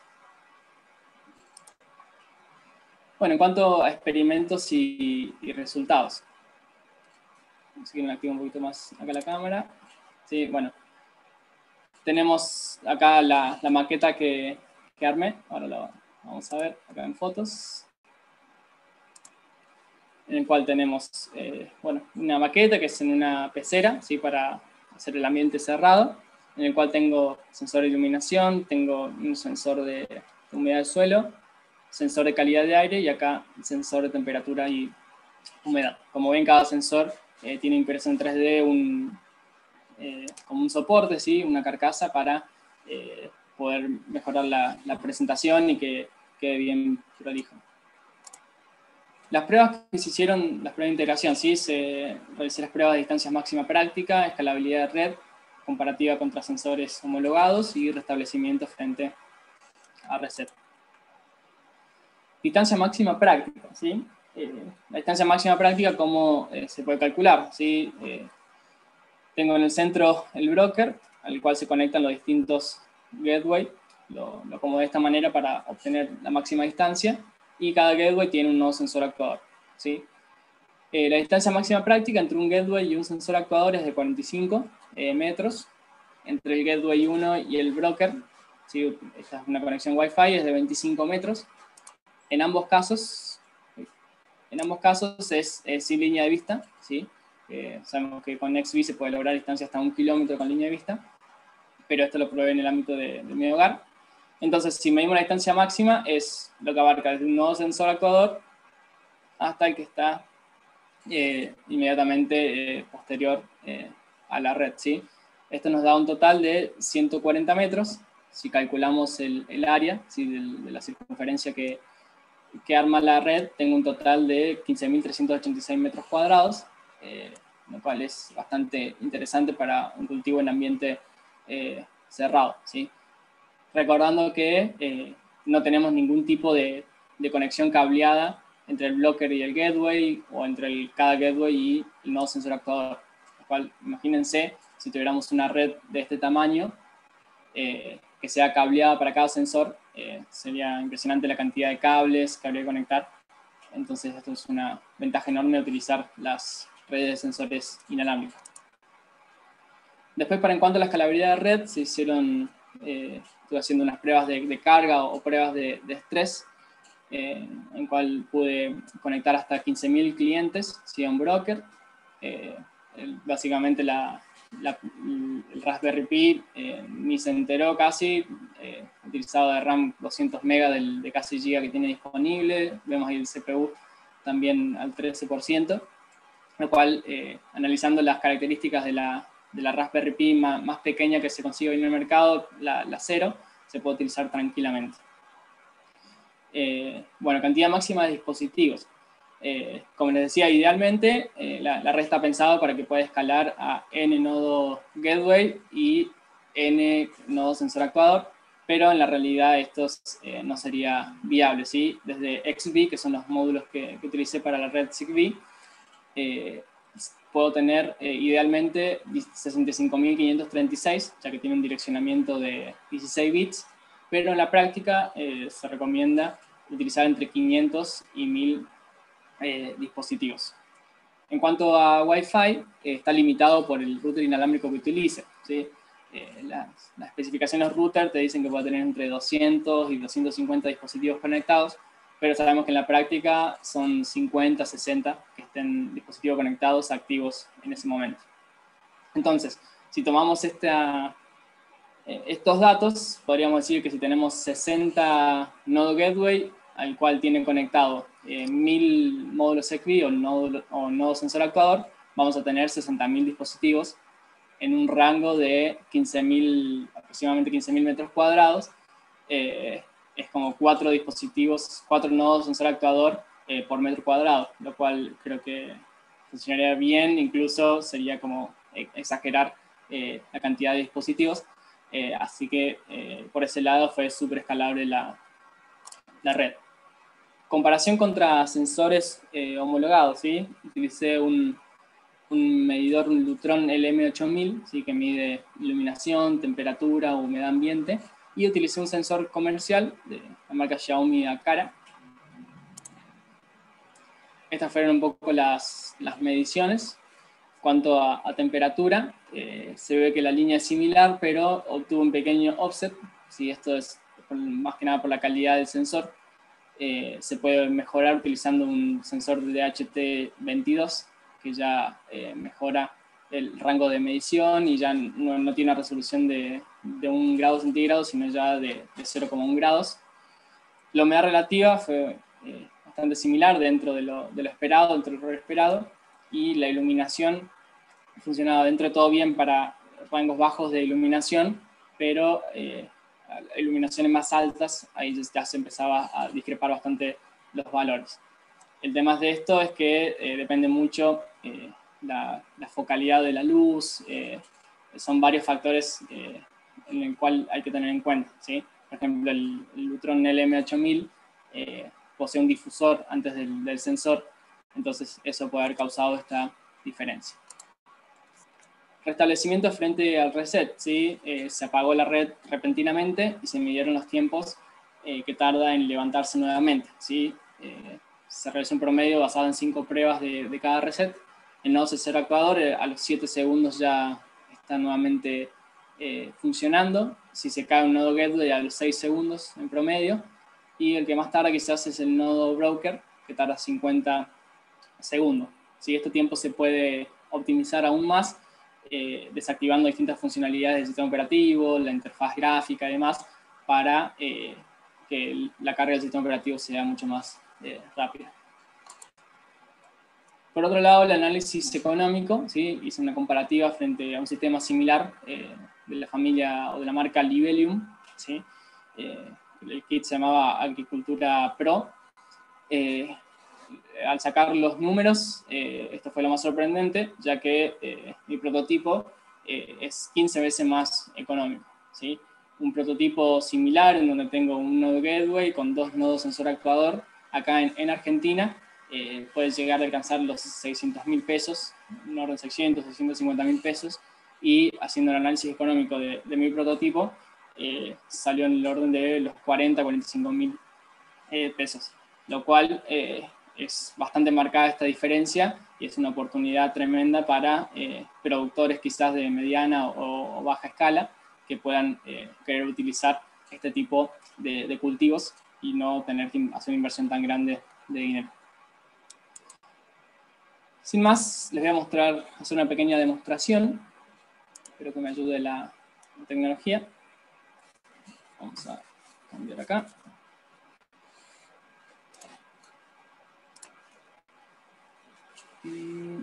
Bueno, en cuanto a experimentos y, y resultados. Así que me activo un poquito más acá la cámara. Sí, bueno. Tenemos acá la, la maqueta que, que armé. Ahora lo vamos a ver acá en fotos. En el cual tenemos eh, bueno, una maqueta que es en una pecera, ¿sí? Para hacer el ambiente cerrado, en el cual tengo sensor de iluminación, tengo un sensor de, de humedad del suelo, sensor de calidad de aire y acá sensor de temperatura y humedad. Como ven, cada sensor eh, tiene impreso en tres D un, eh, como un soporte, ¿sí? Una carcasa para eh, poder mejorar la, la presentación y que quede bien prolijo. Las pruebas que se hicieron, las pruebas de integración, ¿sí? Se realizaron las pruebas de distancia máxima práctica, escalabilidad de red, comparativa contra sensores homologados y restablecimiento frente a reset. Distancia máxima práctica, ¿sí? Eh, la distancia máxima práctica, ¿cómo eh, se puede calcular? ¿Sí? Eh, tengo en el centro el broker, al cual se conectan los distintos gateways. Lo, lo acomodo de esta manera para obtener la máxima distancia. Y cada gateway tiene un nodo sensor actuador, ¿sí? Eh, la distancia máxima práctica entre un gateway y un sensor actuador es de cuarenta y cinco eh, metros. Entre el gateway uno y el broker, ¿sí? Esta es una conexión Wi-Fi, es de veinticinco metros. En ambos casos, en ambos casos es, es sin línea de vista, ¿sí? Eh, sabemos que con Nextv se puede lograr distancia hasta un kilómetro con línea de vista, pero esto lo probé en el ámbito de, de mi hogar. Entonces, si medimos la distancia máxima, es lo que abarca desde un nodo sensor actuador hasta el que está eh, inmediatamente eh, posterior eh, a la red, ¿sí? Esto nos da un total de ciento cuarenta metros. Si calculamos el, el área, ¿sí? de, de la circunferencia que, que arma la red, tengo un total de quince mil trescientos ochenta y seis metros cuadrados, eh, lo cual es bastante interesante para un cultivo en ambiente eh, cerrado, ¿sí? Recordando que eh, no tenemos ningún tipo de, de conexión cableada entre el blocker y el gateway, o entre el, cada gateway y el nodo sensor actuador. Lo cual, imagínense si tuviéramos una red de este tamaño, eh, que sea cableada para cada sensor, eh, sería impresionante la cantidad de cables que habría que conectar. Entonces esto es una ventaja enorme de utilizar las redes de sensores inalámbricas. Después, para en cuanto a la escalabilidad de red, se hicieron, eh, estuve haciendo unas pruebas de, de carga o, o pruebas de, de estrés, eh, en cual pude conectar hasta quince mil clientes, ¿sí? A un broker. Eh, el, básicamente la, la, el Raspberry Pi eh, ni se enteró casi, eh, utilizado de RAM doscientos megas del, de casi giga que tiene disponible. Vemos ahí el C P U también al trece por ciento, lo cual, eh, analizando las características de la, de la Raspberry Pi más, más pequeña que se consigue hoy en el mercado, la, la cero, se puede utilizar tranquilamente. Eh, bueno, cantidad máxima de dispositivos. Eh, como les decía, idealmente eh, la, la red está pensada para que pueda escalar a N nodo gateway y N nodo sensor actuador, pero en la realidad esto eh, no sería viable, ¿sí? Desde X B, que son los módulos que, que utilicé para la red Zigbee, eh, puedo tener eh, idealmente sesenta y cinco mil quinientos treinta y seis, ya que tiene un direccionamiento de dieciséis bits, pero en la práctica eh, se recomienda utilizar entre quinientos y mil eh, dispositivos. En cuanto a Wi-Fi, eh, está limitado por el router inalámbrico que utilice, ¿sí? Eh, las, las especificaciones router te dicen que puede tener entre doscientos y doscientos cincuenta dispositivos conectados, pero sabemos que en la práctica son cincuenta, sesenta que estén dispositivos conectados activos en ese momento. Entonces, si tomamos esta, eh, estos datos, podríamos decir que si tenemos sesenta nodo gateway, al cual tienen conectado eh, mil módulos Zigbee o nodo, o nodo sensor actuador, vamos a tener sesenta mil dispositivos en un rango de quince mil, aproximadamente quince mil metros cuadrados. Eh, es como cuatro dispositivos, cuatro nodos sensor actuador eh, por metro cuadrado, lo cual creo que funcionaría bien, incluso sería como exagerar eh, la cantidad de dispositivos, eh, así que eh, por ese lado fue súper escalable la, la red. Comparación contra sensores eh, homologados, ¿sí? Utilicé un, un medidor, un Lutron L M ocho mil, ¿sí? Que mide iluminación, temperatura, humedad ambiente, y utilicé un sensor comercial de la marca Xiaomi Aqara. Estas fueron un poco las, las mediciones. En cuanto a, a temperatura, eh, se ve que la línea es similar, pero obtuvo un pequeño offset, ¿sí? Esto es más que nada por la calidad del sensor. Eh, se puede mejorar utilizando un sensor de H T veintidós, que ya eh, mejora el rango de medición y ya no, no tiene una resolución de, de un grado centígrado, sino ya de, de cero coma uno grados. La humedad relativa fue eh, bastante similar dentro de lo, de lo esperado, dentro del error esperado, y la iluminación funcionaba dentro de todo bien para rangos bajos de iluminación, pero eh, iluminaciones más altas, ahí ya se empezaba a discrepar bastante los valores. El tema de esto es que eh, depende mucho eh, la, la focalidad de la luz, eh, son varios factores eh, en el cual hay que tener en cuenta, ¿sí? Por ejemplo, el, el Lutron L M ocho mil eh, posee un difusor antes del, del sensor, entonces eso puede haber causado esta diferencia. Restablecimiento frente al reset, ¿sí? Eh, se apagó la red repentinamente y se midieron los tiempos eh, que tarda en levantarse nuevamente, ¿sí? Eh, se realizó un promedio basado en cinco pruebas de, de cada reset. El nodo sensor actuador eh, a los siete segundos ya está nuevamente eh, funcionando. Si se cae un nodo gateway, a los seis segundos en promedio. Y el que más tarda quizás es el nodo broker, que tarda cincuenta segundos, ¿sí? Este tiempo se puede optimizar aún más Eh, desactivando distintas funcionalidades del sistema operativo, la interfaz gráfica y demás, para eh, que la carga del sistema operativo sea mucho más eh, rápida. Por otro lado, el análisis económico, ¿sí? Hice una comparativa frente a un sistema similar eh, de la familia o de la marca Libelium, ¿sí? Eh, el kit se llamaba Agricultura Pro. Eh, al sacar los números, eh, esto fue lo más sorprendente, ya que eh, mi prototipo eh, es quince veces más económico, ¿sí? Un prototipo similar en donde tengo un nodo gateway con dos nodos sensor actuador, acá en, en Argentina, eh, puede llegar a alcanzar los seiscientos mil pesos, no, seiscientos, seiscientos cincuenta mil pesos, y haciendo el análisis económico de, de mi prototipo, eh, salió en el orden de los cuarenta, cuarenta y cinco mil eh, pesos, lo cual eh, es bastante marcada esta diferencia y es una oportunidad tremenda para eh, productores quizás de mediana o, o baja escala que puedan eh, querer utilizar este tipo de, de cultivos y no tener que hacer una inversión tan grande de dinero. Sin más, les voy a mostrar, hacer una pequeña demostración. Espero que me ayude la, la tecnología. Vamos a cambiar acá. Y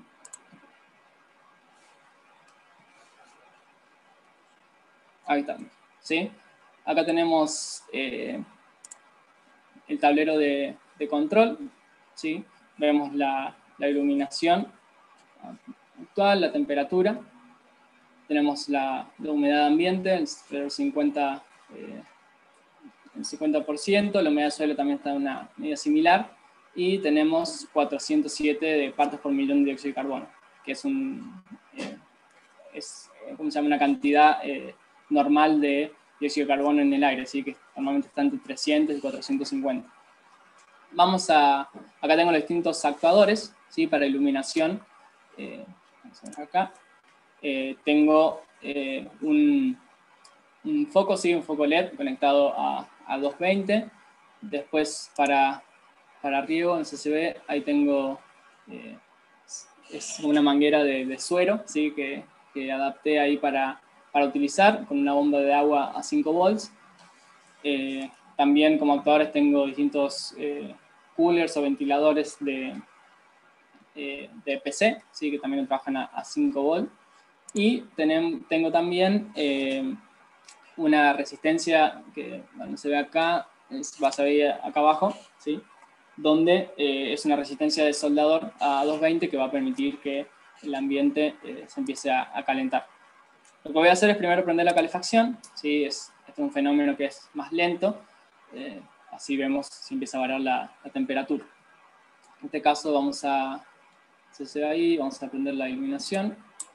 ahí está. ¿Sí? Acá tenemos eh, el tablero de, de control. ¿Sí? Vemos la, la iluminación actual, la temperatura. Tenemos la, la humedad ambiente, el cincuenta, eh, el cincuenta por ciento, la humedad de suelo también está en una medida similar, y tenemos cuatrocientos siete de partes por millón de dióxido de carbono, que es, un, eh, es ¿cómo se llama? Una cantidad eh, normal de dióxido de carbono en el aire, así que normalmente está entre trescientos y cuatrocientos cincuenta. Vamos a, acá tengo los distintos actuadores, ¿sí? Para iluminación. Eh, vamos a ver acá. Eh, tengo eh, un, un foco, sí, un foco L E D conectado a, a doscientos veinte. Después para, para riego, no sé si se ve, ahí tengo eh, es una manguera de, de suero, ¿sí? que, que adapté ahí para, para utilizar con una bomba de agua a cinco volts. Eh, también como actuadores tengo distintos eh, coolers o ventiladores de, eh, de P C, ¿sí? Que también trabajan a, a cinco volts. Y tenem, tengo también eh, una resistencia que bueno, se ve acá, es, vas a ver acá abajo, ¿sí? Donde eh, es una resistencia de soldador a doscientos veinte que va a permitir que el ambiente eh, se empiece a, a calentar. Lo que voy a hacer es primero prender la calefacción, ¿sí? Es, este es un fenómeno que es más lento, eh, así vemos si empieza a variar la, la temperatura. En este caso vamos a, se ve ahí, vamos a prender la iluminación.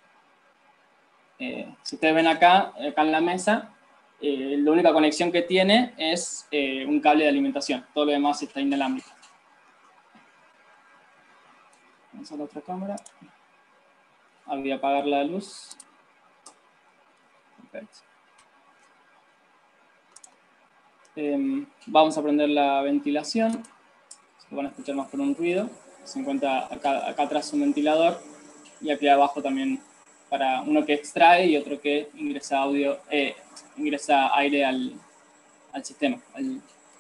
Eh, si ustedes ven acá, acá en la mesa, eh, la única conexión que tiene es eh, un cable de alimentación. Todo lo demás está inalámbrico. Vamos a la otra cámara. Ah, voy a apagar la luz. Perfecto. Eh, vamos a prender la ventilación. Se van a escuchar más por un ruido. Se encuentra acá, acá atrás un ventilador y aquí abajo también para uno que extrae y otro que ingresa audio, eh, ingresa aire al, al sistema. Al...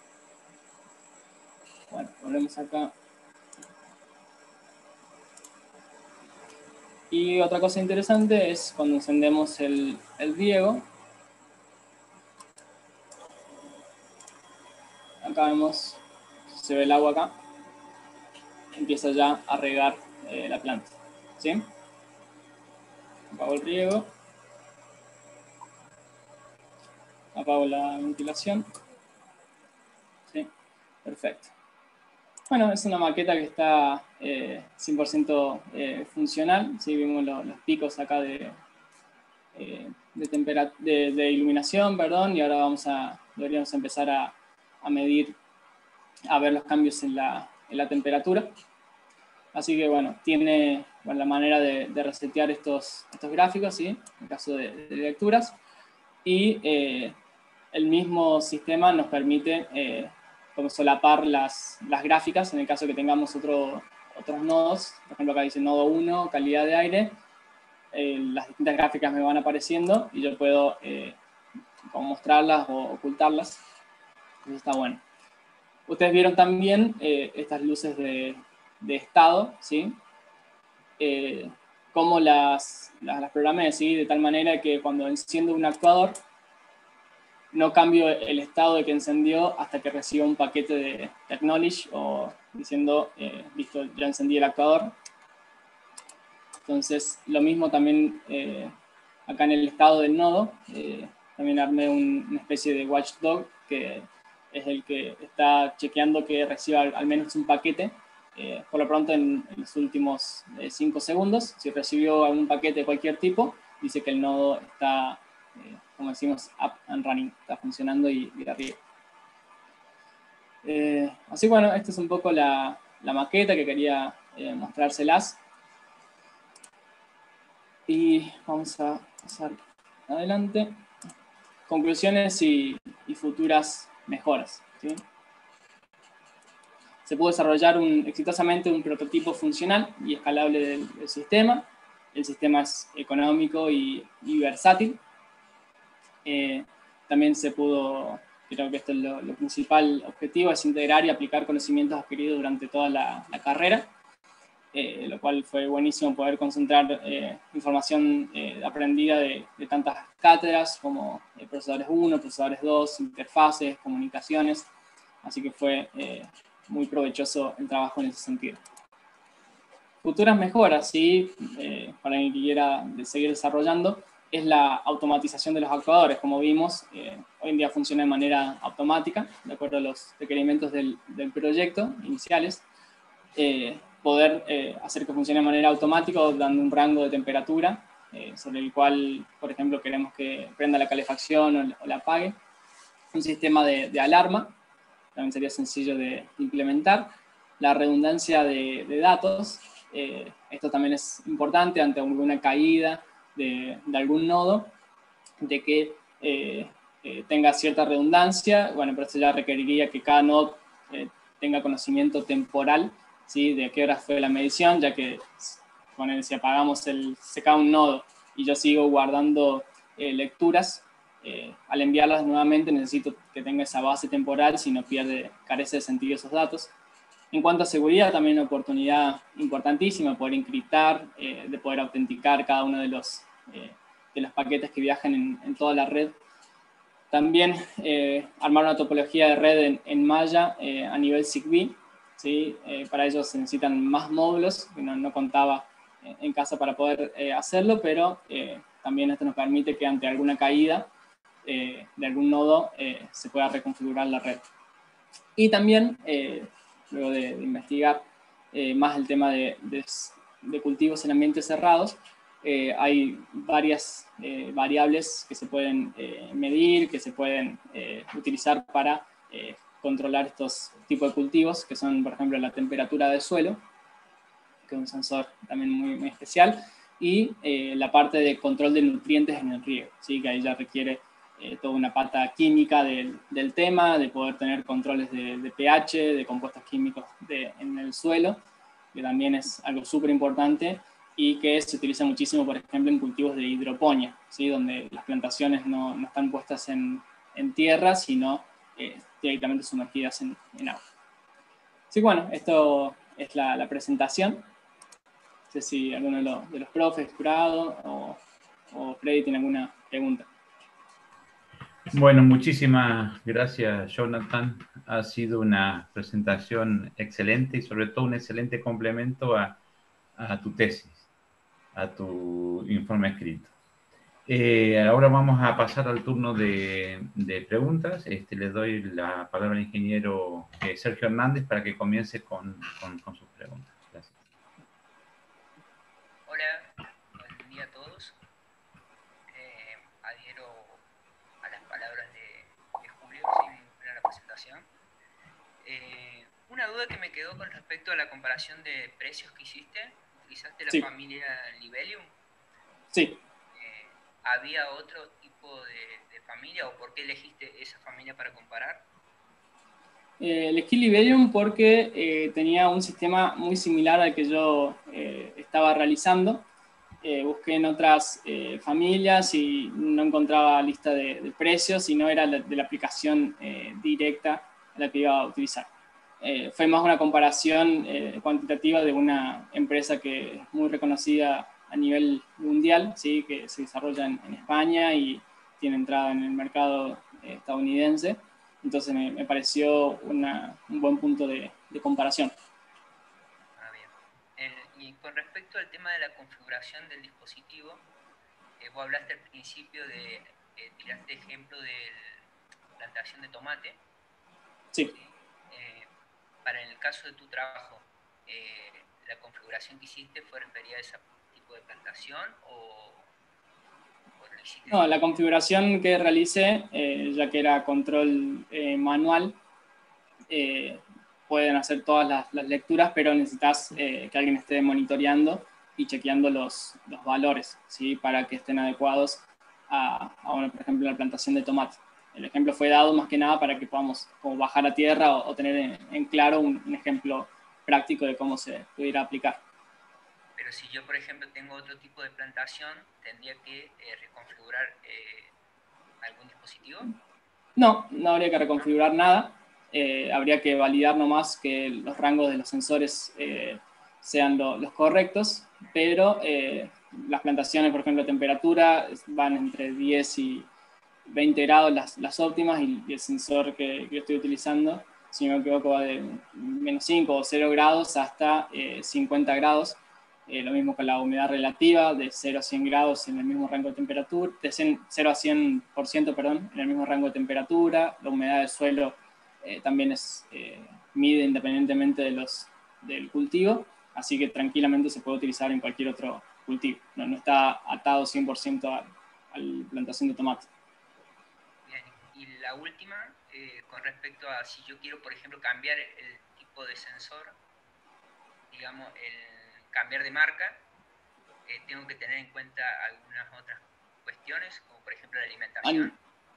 Bueno, volvemos acá. Y otra cosa interesante es cuando encendemos el, el riego. Acá vemos, se ve el agua acá. Empieza ya a regar eh, la planta. ¿Sí? Apago el riego. Apago la ventilación. ¿Sí? Perfecto. Bueno, es una maqueta que está eh, cien por ciento eh, funcional. ¿Sí? Vimos lo, los picos acá de, eh, de, de, de iluminación, perdón, y ahora vamos a, deberíamos empezar a, a medir, a ver los cambios en la, en la temperatura. Así que bueno, tiene bueno, la manera de, de resetear estos, estos gráficos, ¿sí? En el caso de, de lecturas. Y eh, el mismo sistema nos permite eh, como solapar las, las gráficas en el caso que tengamos otro, otros nodos. Por ejemplo, acá dice nodo uno, calidad de aire. Eh, las distintas gráficas me van apareciendo y yo puedo eh, como mostrarlas o ocultarlas. Eso está bueno. Ustedes vieron también eh, estas luces de, de estado, ¿sí? Eh, cómo las, las, las programé, ¿sí? De tal manera que cuando enciendo un actuador, no cambio el estado de que encendió hasta que reciba un paquete de, de acknowledge o diciendo, eh, listo, ya encendí el actuador. Entonces, lo mismo también eh, acá en el estado del nodo, eh, también armé un, una especie de watchdog que es el que está chequeando que reciba al, al menos un paquete, eh, por lo pronto en, en los últimos cinco segundos. Si recibió algún paquete de cualquier tipo, dice que el nodo está, eh, como decimos, up and running, está funcionando y, y arriba. Eh, así bueno, esta es un poco la, la maqueta que quería eh, mostrárselas. Y vamos a pasar adelante. Conclusiones y, y futuras mejoras, ¿sí? Se pudo desarrollar un, exitosamente un prototipo funcional y escalable del, del sistema. El sistema es económico y, y versátil. Eh, también se pudo, creo que esto es lo, lo principal objetivo, es integrar y aplicar conocimientos adquiridos durante toda la, la carrera, eh, lo cual fue buenísimo poder concentrar eh, información eh, aprendida de, de tantas cátedras como eh, procesadores uno, procesadores dos, interfaces, comunicaciones, así que fue eh, muy provechoso el trabajo en ese sentido. Futuras mejoras, ¿sí? eh, para quien quiera seguir desarrollando, es la automatización de los actuadores. Como vimos, eh, hoy en día funciona de manera automática, de acuerdo a los requerimientos del, del proyecto iniciales. Eh, poder eh, hacer que funcione de manera automática dando un rango de temperatura eh, sobre el cual, por ejemplo, queremos que prenda la calefacción o, o la apague. Un sistema de, de alarma, también sería sencillo de implementar. La redundancia de, de datos, eh, esto también es importante ante alguna caída de, de algún nodo, de que eh, eh, tenga cierta redundancia. Bueno, pero esto ya requeriría que cada nodo eh, tenga conocimiento temporal, ¿sí? De qué hora fue la medición, ya que bueno, si apagamos el, se cae un nodo y yo sigo guardando eh, lecturas, eh, al enviarlas nuevamente necesito que tenga esa base temporal, si no pierde, carece de sentido esos datos. En cuanto a seguridad, también una oportunidad importantísima, poder encriptar, eh, de poder autenticar cada uno de los, eh, de los paquetes que viajan en, en toda la red. También eh, armar una topología de red en, en malla eh, a nivel Zigbee, ¿sí? Eh, para ello se necesitan más módulos, que no, no contaba en casa para poder eh, hacerlo, pero eh, también esto nos permite que ante alguna caída eh, de algún nodo eh, se pueda reconfigurar la red. Y también, eh, luego de, de investigar eh, más el tema de, de, de cultivos en ambientes cerrados, eh, hay varias eh, variables que se pueden eh, medir, que se pueden eh, utilizar para eh, controlar estos tipos de cultivos, que son, por ejemplo, la temperatura del suelo, que es un sensor también muy, muy especial, y eh, la parte de control de nutrientes en el riego, ¿sí? Que ahí ya requiere eh, toda una pata química del, del tema, de poder tener controles de, de pH, de compuestos químicos de, en el suelo, que también es algo súper importante y que se utiliza muchísimo, por ejemplo, en cultivos de hidroponía, ¿sí? Donde las plantaciones no, no están puestas en, en tierra, sino eh, directamente sumergidas en, en agua. Sí, bueno, esto es la, la presentación. No sé si alguno de los, de los profes, jurado o, o Freddy tiene alguna pregunta. Bueno, muchísimas gracias, Jonathan. Ha sido una presentación excelente y sobre todo un excelente complemento a, a tu tesis, a tu informe escrito. Eh, ahora vamos a pasar al turno de, de preguntas. Este, le doy la palabra al ingeniero eh, Sergio Hernández para que comience con, con, con sus preguntas. Gracias. Hola, buen día a todos. Eh, adhiero a las palabras de, de Julio, sí, muy buena la presentación. Eh, una duda que me quedó con respecto a la comparación de precios que hiciste. ¿Utilizaste la Sí. familia Libelium? Sí. Eh, ¿Había otro tipo de, de familia o por qué elegiste esa familia para comparar? Eh, elegí Libelium porque eh, tenía un sistema muy similar al que yo eh, estaba realizando. Eh, busqué en otras eh, familias y no encontraba lista de, de precios, y no era la, de la aplicación eh, directa a la que iba a utilizar. Eh, fue más una comparación eh, cuantitativa de una empresa que es muy reconocida a nivel mundial, ¿sí? Que se desarrolla en, en España y tiene entrada en el mercado eh, estadounidense. Entonces me, me pareció una, un buen punto de, de comparación. Ah, bien. Eh, y con respecto al tema de la configuración del dispositivo, eh, vos hablaste al principio de, eh, tiraste ejemplo de plantación de tomate. Sí. ¿Sí? Eh, para el caso de tu trabajo, eh, ¿la configuración que hiciste fue referida a ese tipo de plantación o, hiciste? No, la configuración que realicé, eh, ya que era control eh, manual, eh, pueden hacer todas las, las lecturas, pero necesitas eh, que alguien esté monitoreando y chequeando los, los valores, ¿sí? Para que estén adecuados a, a bueno, por ejemplo, la plantación de tomate. El ejemplo fue dado más que nada para que podamos como bajar a tierra o, o tener en, en claro un, un ejemplo práctico de cómo se pudiera aplicar. Pero si yo, por ejemplo, tengo otro tipo de plantación, ¿tendría que eh, reconfigurar eh, algún dispositivo? No, no habría que reconfigurar nada. Eh, habría que validar nomás que los rangos de los sensores eh, sean lo, los correctos, pero eh, las plantaciones, por ejemplo, temperatura, van entre diez y veinte grados las, las óptimas, y, y el sensor que, que yo estoy utilizando, si no me equivoco, va de menos cinco o cero grados hasta eh, cincuenta grados. Eh, lo mismo con la humedad relativa, de cero a cien grados en el mismo rango de temperatura, de cero a cien por ciento, perdón, en el mismo rango de temperatura. La humedad del suelo eh, también es, eh, mide independientemente de los, del cultivo, así que tranquilamente se puede utilizar en cualquier otro cultivo. No, no está atado cien por ciento a, a la plantación de tomate. Bien, y la última, eh, con respecto a si yo quiero, por ejemplo, cambiar el tipo de sensor, digamos, el cambiar de marca, eh, tengo que tener en cuenta algunas otras cuestiones, como por ejemplo la alimentación.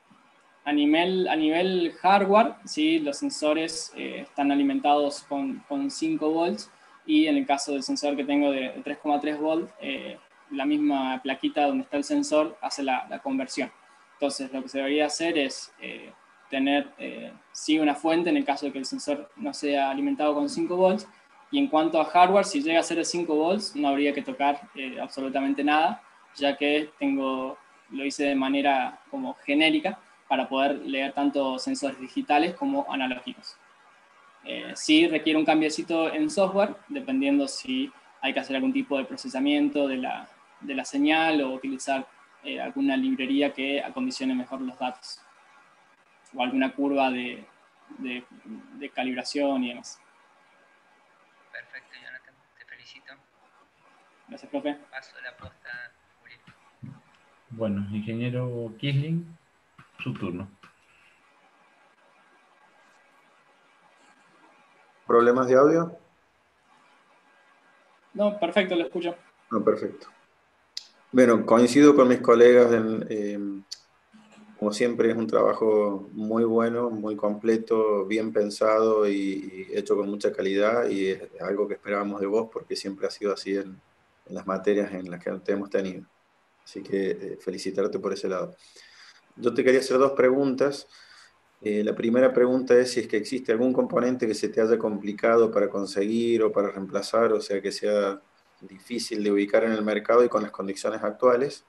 A nivel, a nivel hardware, ¿sí? Los sensores eh, están alimentados con, con cinco volts, y en el caso del sensor que tengo de tres coma tres volts, eh, la misma plaquita donde está el sensor hace la, la conversión. Entonces, lo que se debería hacer es eh, tener eh, sí una fuente en el caso de que el sensor no sea alimentado con cinco volts, y en cuanto a hardware, si llega a ser de cinco volts, no habría que tocar eh, absolutamente nada, ya que tengo, lo hice de manera como genérica para poder leer tanto sensores digitales como analógicos. Eh, sí requiere un cambiecito en software, dependiendo si hay que hacer algún tipo de procesamiento de la, de la señal, o utilizar eh, alguna librería que acondicione mejor los datos, o alguna curva de, de, de calibración y demás. Perfecto, Jonathan, te felicito. Gracias, profe. Paso la posta, Julio. Bueno, ingeniero Kisling, su turno. ¿Problemas de audio? No, perfecto, lo escucho. No, perfecto. Bueno, coincido con mis colegas en, eh, como siempre es un trabajo muy bueno, muy completo, bien pensado y, y hecho con mucha calidad, y es, es algo que esperábamos de vos porque siempre ha sido así en, en las materias en las que te hemos tenido. Así que eh, felicitarte por ese lado. Yo te quería hacer dos preguntas. Eh, la primera pregunta es si es que existe algún componente que se te haya complicado para conseguir o para reemplazar, o sea, que sea difícil de ubicar en el mercado y con las condiciones actuales.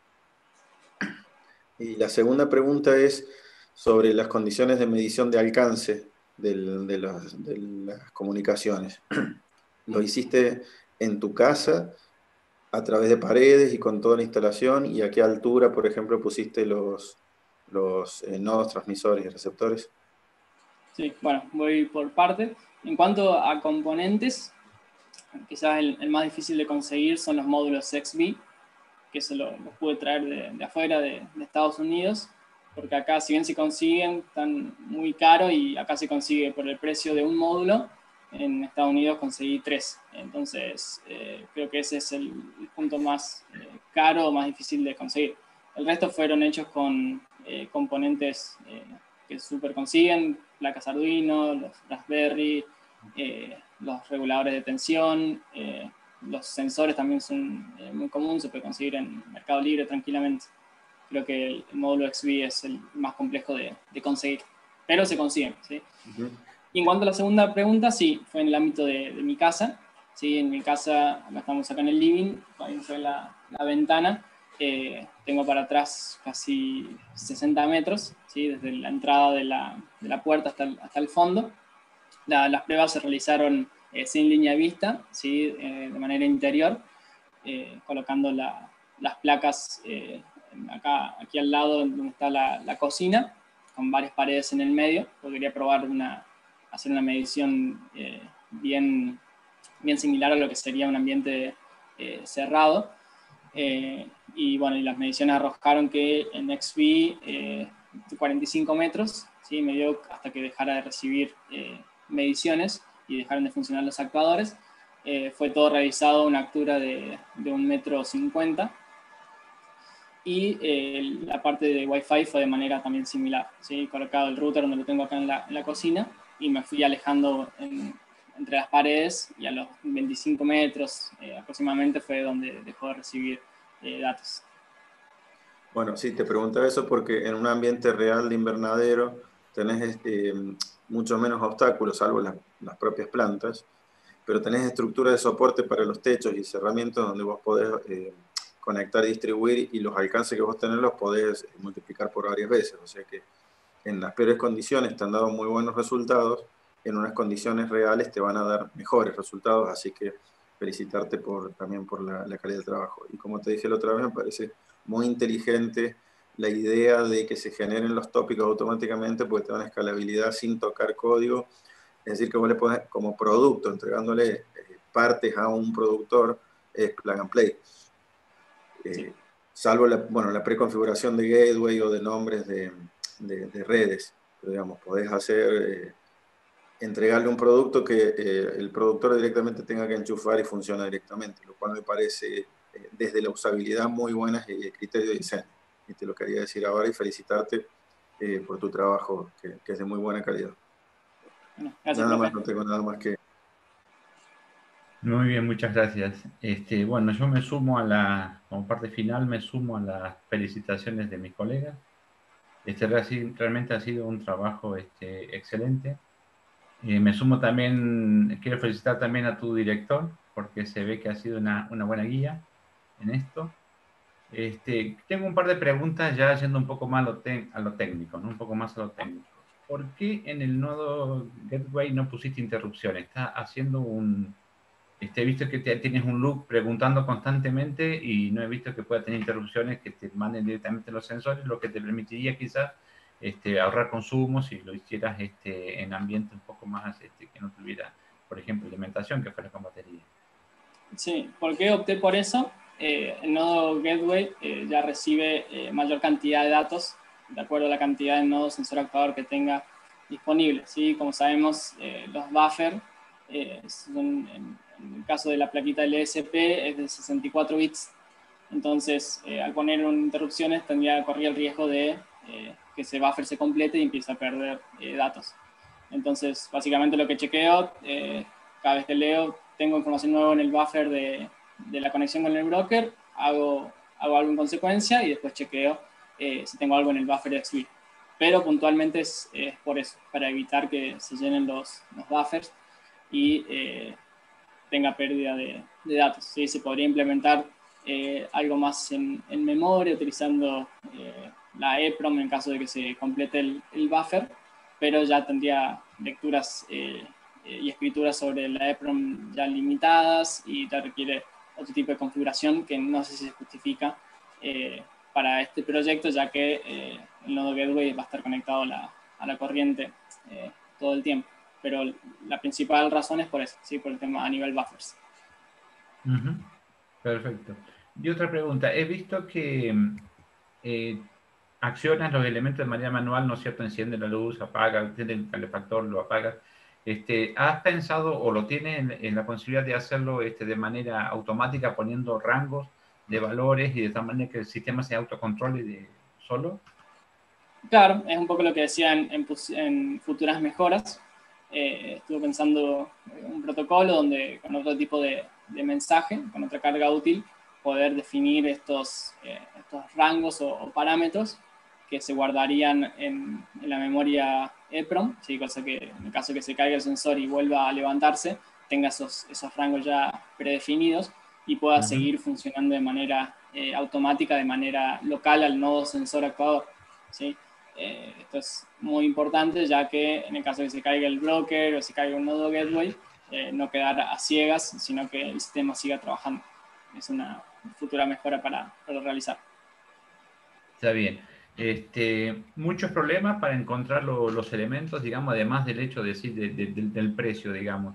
Y la segunda pregunta es sobre las condiciones de medición de alcance del, de, las, de las comunicaciones. ¿Lo hiciste en tu casa, a través de paredes y con toda la instalación? ¿Y a qué altura, por ejemplo, pusiste los, los eh, nodos transmisores y receptores? Sí, bueno, voy por parte. En cuanto a componentes, quizás el, el más difícil de conseguir son los módulos X B, que eso lo, lo pude traer de, de afuera, de, de Estados Unidos, porque acá, si bien se consiguen, están muy caros, y acá se consigue por el precio de un módulo. En Estados Unidos conseguí tres. Entonces, eh, creo que ese es el, el punto más eh, caro, más difícil de conseguir. El resto fueron hechos con eh, componentes eh, que súper consiguen, placas Arduino, los Raspberry, eh, los reguladores de tensión, eh, los sensores también son eh, muy comunes, se puede conseguir en Mercado Libre tranquilamente. Creo que el, el módulo X B es el más complejo de, de conseguir, pero se consiguen, ¿sí? Uh-huh. Y en cuanto a la segunda pregunta, sí, fue en el ámbito de, de mi casa, ¿sí? En mi casa, acá estamos acá en el living, ahí fue la, la ventana, eh, tengo para atrás casi sesenta metros, ¿sí? Desde la entrada de la, de la puerta hasta el, hasta el fondo. La, las pruebas se realizaron eh, sin línea de vista, ¿sí? eh, de manera interior, eh, colocando la, las placas eh, acá, aquí al lado donde está la, la cocina, con varias paredes en el medio, porque quería probar una, hacer una medición eh, bien, bien similar a lo que sería un ambiente eh, cerrado. Eh, y bueno, y las mediciones arrojaron que en X B eh, cuarenta y cinco metros, ¿sí? Me dio hasta que dejara de recibir eh, mediciones y dejaron de funcionar los actuadores. Eh, fue todo revisado a una altura de, de un metro cincuenta. Y eh, la parte de Wi-Fi fue de manera también similar, ¿sí? Colocado el router donde lo tengo acá en la, en la cocina y me fui alejando en, entre las paredes y a los veinticinco metros eh, aproximadamente fue donde dejó de recibir eh, datos. Bueno, sí, te preguntaba eso porque en un ambiente real de invernadero tenés eh, mucho menos obstáculos, salvo las, las propias plantas, pero tenés estructuras de soporte para los techos y cerramientos donde vos podés eh, conectar y distribuir, y los alcances que vos tenés los podés multiplicar por varias veces. O sea que en las peores condiciones te han dado muy buenos resultados, en unas condiciones reales te van a dar mejores resultados, así que felicitarte por, también por la, la calidad de trabajo. Y como te dije la otra vez, me parece muy inteligente la idea de que se generen los tópicos automáticamente porque te dan escalabilidad sin tocar código. Es decir, que vos le podés, como producto, entregándole eh, partes a un productor, es plug and play. Eh, Sí. Salvo la, bueno, la preconfiguración de gateway o de nombres de, de, de redes. Pero, digamos, podés hacer, eh, entregarle un producto que eh, el productor directamente tenga que enchufar y funciona directamente, lo cual me parece, eh, desde la usabilidad, muy buena y el criterio de diseño. Y te lo quería decir ahora y felicitarte eh, por tu trabajo, que, que es de muy buena calidad. Bueno, gracias, Nada profe. más, no tengo nada más que... Muy bien, muchas gracias. Este, bueno, yo me sumo a la, como parte final, me sumo a las felicitaciones de mis colegas. Este, realmente ha sido un trabajo este, excelente. Eh, me sumo también, quiero felicitar también a tu director, porque se ve que ha sido una, una buena guía en esto. Este, tengo un par de preguntas ya yendo un poco más a lo, te, a lo técnico, ¿no? Un poco más a lo técnico. ¿Por qué en el nodo Gateway no pusiste interrupciones? ¿Está haciendo un... Este, he visto que te, tienes un loop preguntando constantemente y no he visto que pueda tener interrupciones que te manden directamente los sensores, lo que te permitiría quizás este, ahorrar consumos si lo hicieras este, en ambiente un poco más este, que no tuviera, por ejemplo, alimentación que fuera con batería. Sí, ¿por qué opté por eso? Eh, el nodo Gateway eh, ya recibe eh, mayor cantidad de datos de acuerdo a la cantidad de nodos sensor actuador que tenga disponible, ¿sí? Como sabemos, eh, los buffers eh, son, en, en el caso de la plaquita L S P, es de sesenta y cuatro bits. Entonces, eh, al poner interrupciones, tendría correr el riesgo de eh, que ese buffer se complete y empiece a perder eh, datos. Entonces, básicamente lo que chequeo, eh, cada vez que leo, tengo información nueva en el buffer de, de la conexión con el broker, hago, hago algo en consecuencia y después chequeo eh, si tengo algo en el buffer de X B. Pero puntualmente es, es por eso, para evitar que se llenen los, los buffers y eh, tenga pérdida de, de datos. ¿Sí? Se podría implementar eh, algo más en, en memoria, utilizando eh, la EEPROM en caso de que se complete el, el buffer, pero ya tendría lecturas eh, y escrituras sobre la EEPROM ya limitadas y ya requiere otro tipo de configuración que no sé si se justifica eh, para este proyecto, ya que eh, el nodo Gateway va a estar conectado a la, a la corriente eh, todo el tiempo. Pero la principal razón es por eso, ¿sí? Por el tema a nivel buffers. Uh-huh. Perfecto. Y otra pregunta, he visto que eh, accionas los elementos de manera manual, ¿no es cierto? Enciende la luz, apaga, enciende el calefactor, lo apagas. Este, ¿has pensado o lo tienes en, en la posibilidad de hacerlo este, de manera automática, poniendo rangos de valores y de tal manera que el sistema se autocontrole de solo? Claro, es un poco lo que decía en, en, en futuras mejoras. Eh, estuve pensando en un protocolo donde con otro tipo de, de mensaje, con otra carga útil, poder definir estos, eh, estos rangos o, o parámetros que se guardarían en, en la memoria EEPROM, ¿sí? Cosa que en el caso de que se caiga el sensor y vuelva a levantarse, tenga esos, esos rangos ya predefinidos y pueda uh-huh. seguir funcionando de manera eh, automática, de manera local al nodo sensor actuador, ¿sí? Eh, esto es muy importante, ya que en el caso de que se caiga el broker o se caiga un nodo gateway, eh, no quedar a ciegas, sino que el sistema siga trabajando. Es una futura mejora para, para realizar. Está bien. Este, muchos problemas para encontrar lo, los elementos, digamos, además del hecho de, de, de, de, del precio, digamos.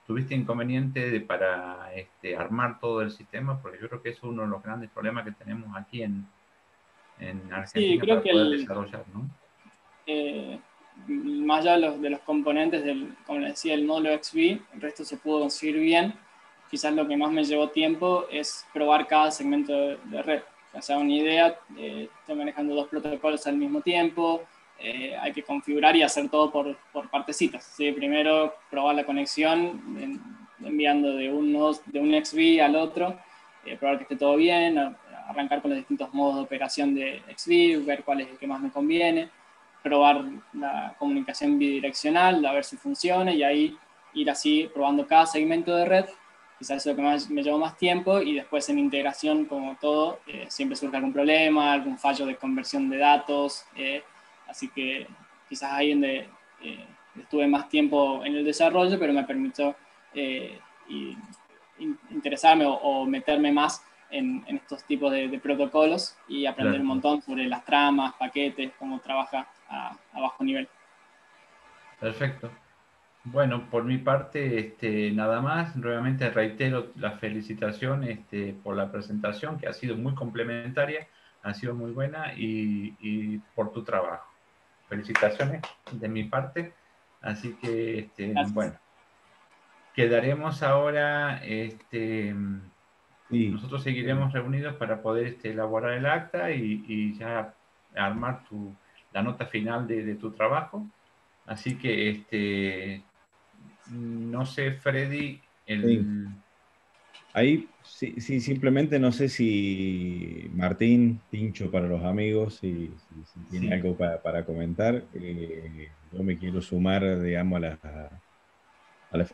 ¿tuviste inconveniente de, para este, armar todo el sistema? Porque yo creo que es uno de los grandes problemas que tenemos aquí en, en Sí, Argentina creo para que poder el, desarrollar, ¿no? eh, más allá de los, de los componentes del, como les decía, el módulo X V, el resto se pudo conseguir bien. Quizás lo que más me llevó tiempo es probar cada segmento de, de red. O sea, una idea, eh, estoy manejando dos protocolos al mismo tiempo, eh, hay que configurar y hacer todo por, por partecitas. ¿Sí? Primero probar la conexión, en, enviando de un, nodo, de un X V al otro, eh, probar que esté todo bien, arrancar con los distintos modos de operación de X V, ver cuál es el que más me conviene, probar la comunicación bidireccional, a ver si funciona, y ahí ir así probando cada segmento de red. Quizás eso es lo que más, me llevó más tiempo, y después en integración, como todo, eh, siempre surge algún problema, algún fallo de conversión de datos, eh, así que quizás ahí donde eh, estuve más tiempo en el desarrollo, pero me permitió eh, y, interesarme o, o meterme más en, en estos tipos de, de protocolos y aprender Claro. un montón sobre las tramas, paquetes, cómo trabaja a, a bajo nivel. Perfecto. Bueno, por mi parte, este, nada más. Nuevamente reitero la felicitación este, por la presentación, que ha sido muy complementaria, ha sido muy buena, y, y por tu trabajo. Felicitaciones de mi parte. Así que, este, bueno, quedaremos ahora, este, Sí. nosotros seguiremos reunidos para poder este, elaborar el acta y, y ya armar tu, la nota final de, de tu trabajo. Así que, este, no sé, Freddy, Sí. el... Ahí sí, sí, simplemente no sé si Martín, Tincho para los amigos, si, si- si tiene Sí, algo para, para comentar. Eh, yo me quiero sumar, digamos, a la, a la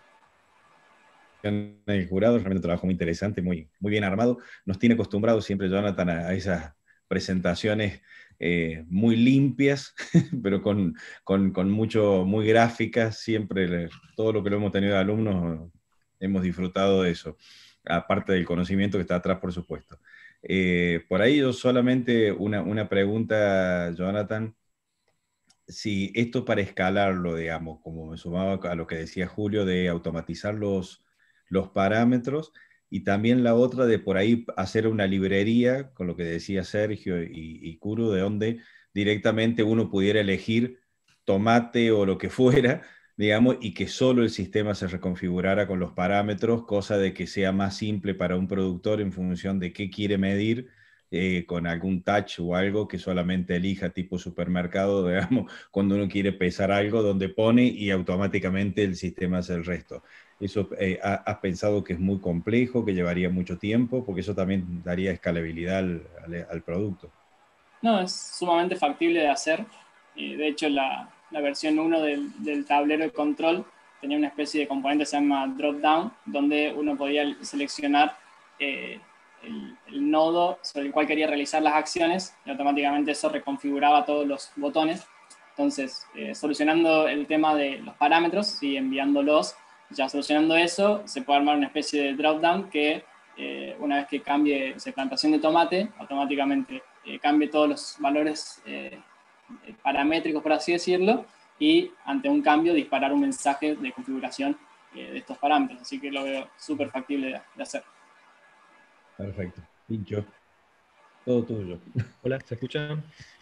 del jurado. Realmente un trabajo muy interesante, muy, muy bien armado. Nos tiene acostumbrados siempre Jonathan a, a esas presentaciones eh, muy limpias, pero con, con, con mucho, muy gráficas. Siempre le- todo lo que lo hemos tenido de alumnos hemos disfrutado de eso, aparte del conocimiento que está atrás, por supuesto. Eh, por ahí yo solamente una, una pregunta, Jonathan. Si esto para escalarlo, digamos, como me sumaba a lo que decía Julio, de automatizar los, los parámetros, y también la otra de por ahí hacer una librería, con lo que decía Sergio y, y Kuru, de donde directamente uno pudiera elegir tomate o lo que fuera, digamos, y que solo el sistema se reconfigurara con los parámetros, cosa de que sea más simple para un productor en función de qué quiere medir, eh, con algún touch o algo que solamente elija tipo supermercado, digamos, cuando uno quiere pesar algo, donde pone y automáticamente el sistema hace el resto. ¿Eso eh, has pensado que es muy complejo, que llevaría mucho tiempo? Porque eso también daría escalabilidad al, al, al producto. No, es sumamente factible de hacer. Eh, de hecho, la, la versión uno del, del tablero de control tenía una especie de componente que se llama drop-down, donde uno podía seleccionar eh, el, el nodo sobre el cual quería realizar las acciones, y automáticamente eso reconfiguraba todos los botones. Entonces, eh, solucionando el tema de los parámetros y enviándolos, ya solucionando eso, se puede armar una especie de drop-down que eh, una vez que cambie esa plantación de tomate, automáticamente eh, cambie todos los valores eh, paramétricos, por así decirlo, y ante un cambio disparar un mensaje de configuración eh, de estos parámetros. Así que lo veo súper factible de, de hacer. Perfecto. Pincho, todo tuyo. Hola, ¿se escucha?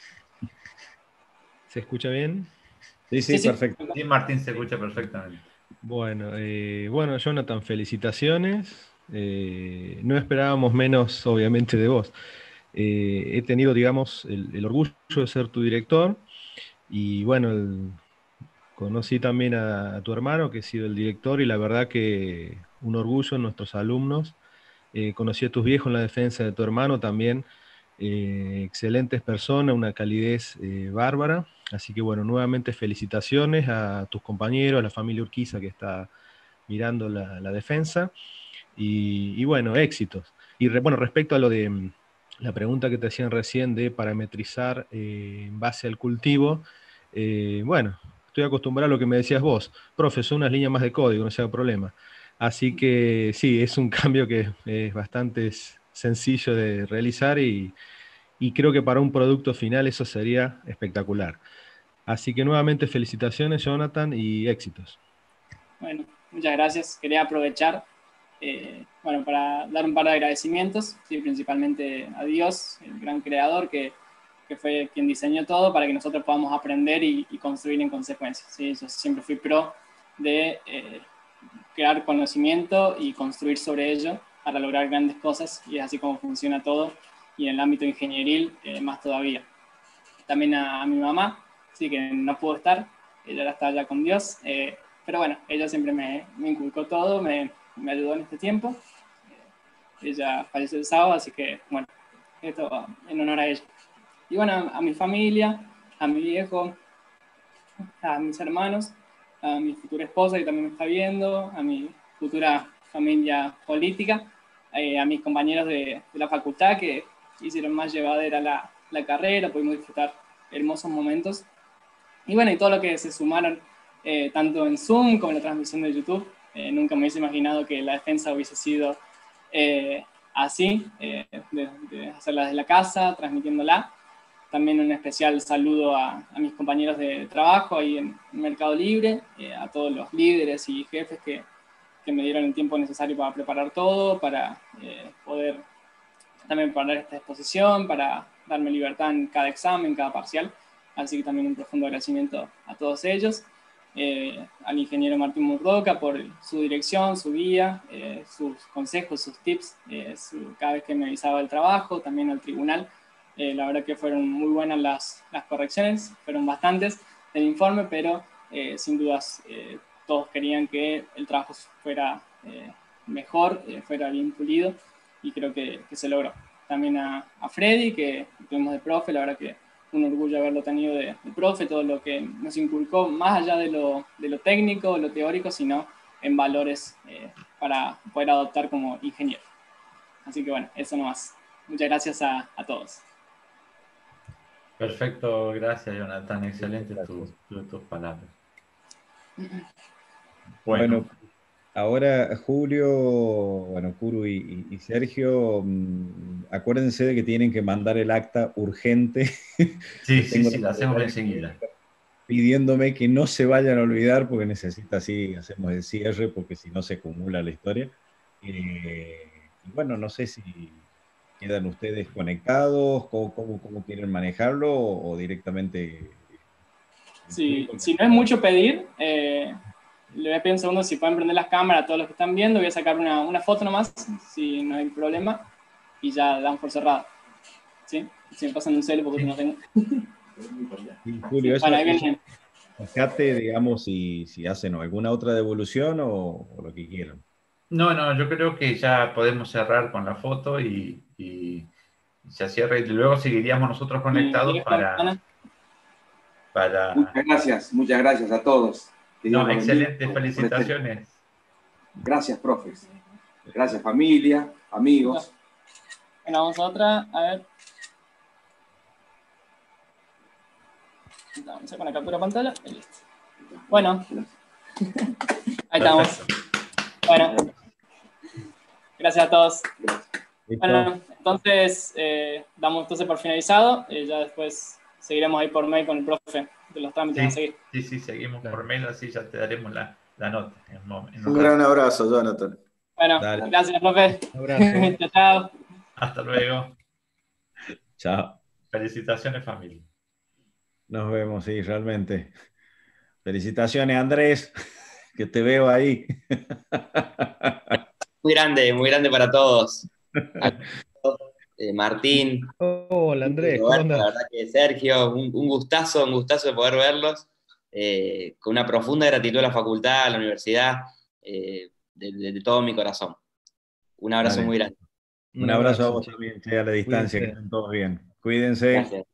¿Se escucha bien? Sí, Sí, sí, sí. perfecto. sí, Martín se escucha perfectamente. Bueno, eh, bueno, Jonathan, felicitaciones. Eh, no esperábamos menos, obviamente, de vos. Eh, he tenido, digamos, el, el orgullo de ser tu director, y bueno, el- conocí también a, a tu hermano, que ha sido el director, y la verdad que un orgullo en nuestros alumnos. Eh, conocí a tus viejos en la defensa de tu hermano también. Eh, excelentes personas, una calidez eh, bárbara. Así que bueno, nuevamente felicitaciones a tus compañeros, a la familia Urquiza que está mirando la, la defensa. Y, y bueno, éxitos. Y re- bueno, respecto a lo de mm, la pregunta que te hacían recién de parametrizar eh, en base al cultivo, eh, bueno, estoy acostumbrado a lo que me decías vos. Profe, son unas líneas más de código, no sea problema. Así que sí, es un cambio que es bastante s- sencillo de realizar, y, y creo que para un producto final eso sería espectacular. Así que nuevamente felicitaciones, Jonathan, y éxitos. Bueno, muchas gracias. Quería aprovechar eh, bueno, para dar un par de agradecimientos, sí, principalmente a Dios, el gran creador, que, que fue quien diseñó todo para que nosotros podamos aprender y, y construir en consecuencia. ¿Sí? Yo siempre fui pro de eh, crear conocimiento y construir sobre ello para lograr grandes cosas, y es así como funciona todo, y en el ámbito ingenieril eh, más todavía. También a, a mi mamá, sí, que no pudo estar, ella está allá con Dios, eh, pero bueno, ella siempre me, me inculcó todo, me, me ayudó en este tiempo. Eh, ella falleció el sábado, así que bueno, esto en honor a ella. Y bueno, a, a mi familia, a mi viejo, a mis hermanos, a mi futura esposa que también me está viendo, a mi futura familia política, eh, a mis compañeros de, de la facultad que hicieron más llevadera la, la carrera, pudimos disfrutar hermosos momentos. Y bueno, y todo lo que se sumaron, eh, tanto en Zoom como en la transmisión de YouTube. Eh, nunca me hubiese imaginado que la defensa hubiese sido eh, así, eh, de, de hacerla desde la casa, transmitiéndola. También un especial saludo a, a mis compañeros de trabajo ahí en Mercado Libre, eh, a todos los líderes y jefes que, que me dieron el tiempo necesario para preparar todo, para eh, poder también preparar esta exposición, para darme libertad en cada examen, cada parcial. Así que también un profundo agradecimiento a todos ellos. Eh, al ingeniero Martín Murdoca por su dirección, su guía, eh, sus consejos, sus tips, eh, su, cada vez que me avisaba del trabajo, también al tribunal. Eh, la verdad que fueron muy buenas las, las correcciones, fueron bastantes del informe, pero eh, sin dudas eh, todos querían que el trabajo fuera eh, mejor, eh, fuera bien pulido, y creo que, que se logró. También a, a Freddy, que tuvimos de profe, la verdad que un orgullo haberlo tenido de, de profe, todo lo que nos inculcó, más allá de lo, de lo técnico, lo teórico, sino en valores eh, para poder adoptar como ingeniero. Así que bueno, eso nomás. Muchas gracias a, a todos. Perfecto, gracias Jonathan, excelente tus tu, tu palabras. Bueno, Bueno, ahora Julio, bueno, Kuru y, y- y Sergio, mm, acuérdense de que tienen que mandar el acta urgente, sí, que sí, tengo sí, la lo hacemos secretaria enseguida. pidiéndome que no se vayan a olvidar, porque necesita así, hacemos el cierre, porque si no se acumula la historia. Eh, y bueno, no sé si quedan ustedes conectados, cómo, cómo, cómo quieren manejarlo, o, o directamente el Si, público. si no es mucho pedir, eh, le voy a pedir un segundo si pueden prender las cámaras a todos los que están viendo. Voy a sacar una, una foto nomás, si no hay problema, y ya damos por cerrado. ¿Sí? Si me pasan un celu porque Sí. no tengo. Sí, Julio, Sí, eso, bueno, ahí eso viene. fíjate, digamos, si, si hacen alguna otra devolución o, o lo que quieran. No, no, yo creo que ya podemos cerrar con la foto y, y se cierra y luego seguiríamos nosotros Mi conectados vieja, para, Ana. para... Muchas gracias, muchas gracias a todos. Que Dios No, los bendiga excelente, por este- felicitaciones. Gracias, profes. Gracias, familia, amigos. Bueno, vamos a otra. A ver. Vamos a hacer con la captura de pantalla. Y listo. Bueno. Ahí estamos. Perfecto. Bueno. Gracias a todos. ¿Listo? Bueno, entonces eh, damos entonces por finalizado. Eh, ya después seguiremos ahí por mail con el profe de los trámites a Sí, seguir. sí, sí, seguimos Claro. por mail, así ya te daremos la, la nota. En, mo- en un Un gran rato. abrazo, Jonathan. Bueno, Dale. gracias, profe. Un abrazo. Chao, chao. Hasta luego. Chao. Felicitaciones, familia. Nos vemos, sí, realmente. Felicitaciones, Andrés, que te veo ahí. Muy grande, muy grande para todos. Eh, Martín, Hola Andrés, ¿cómo Roberto, la andás? verdad que Sergio, un, un gustazo, un gustazo de poder verlos, eh, con una profunda gratitud a la facultad, a la universidad, eh, de, de- de todo mi corazón. Un abrazo Dale. muy grande. Un abrazo a vos chicos. también, che, a la distancia, que Cuídense. estén todos bien. Cuídense. Gracias.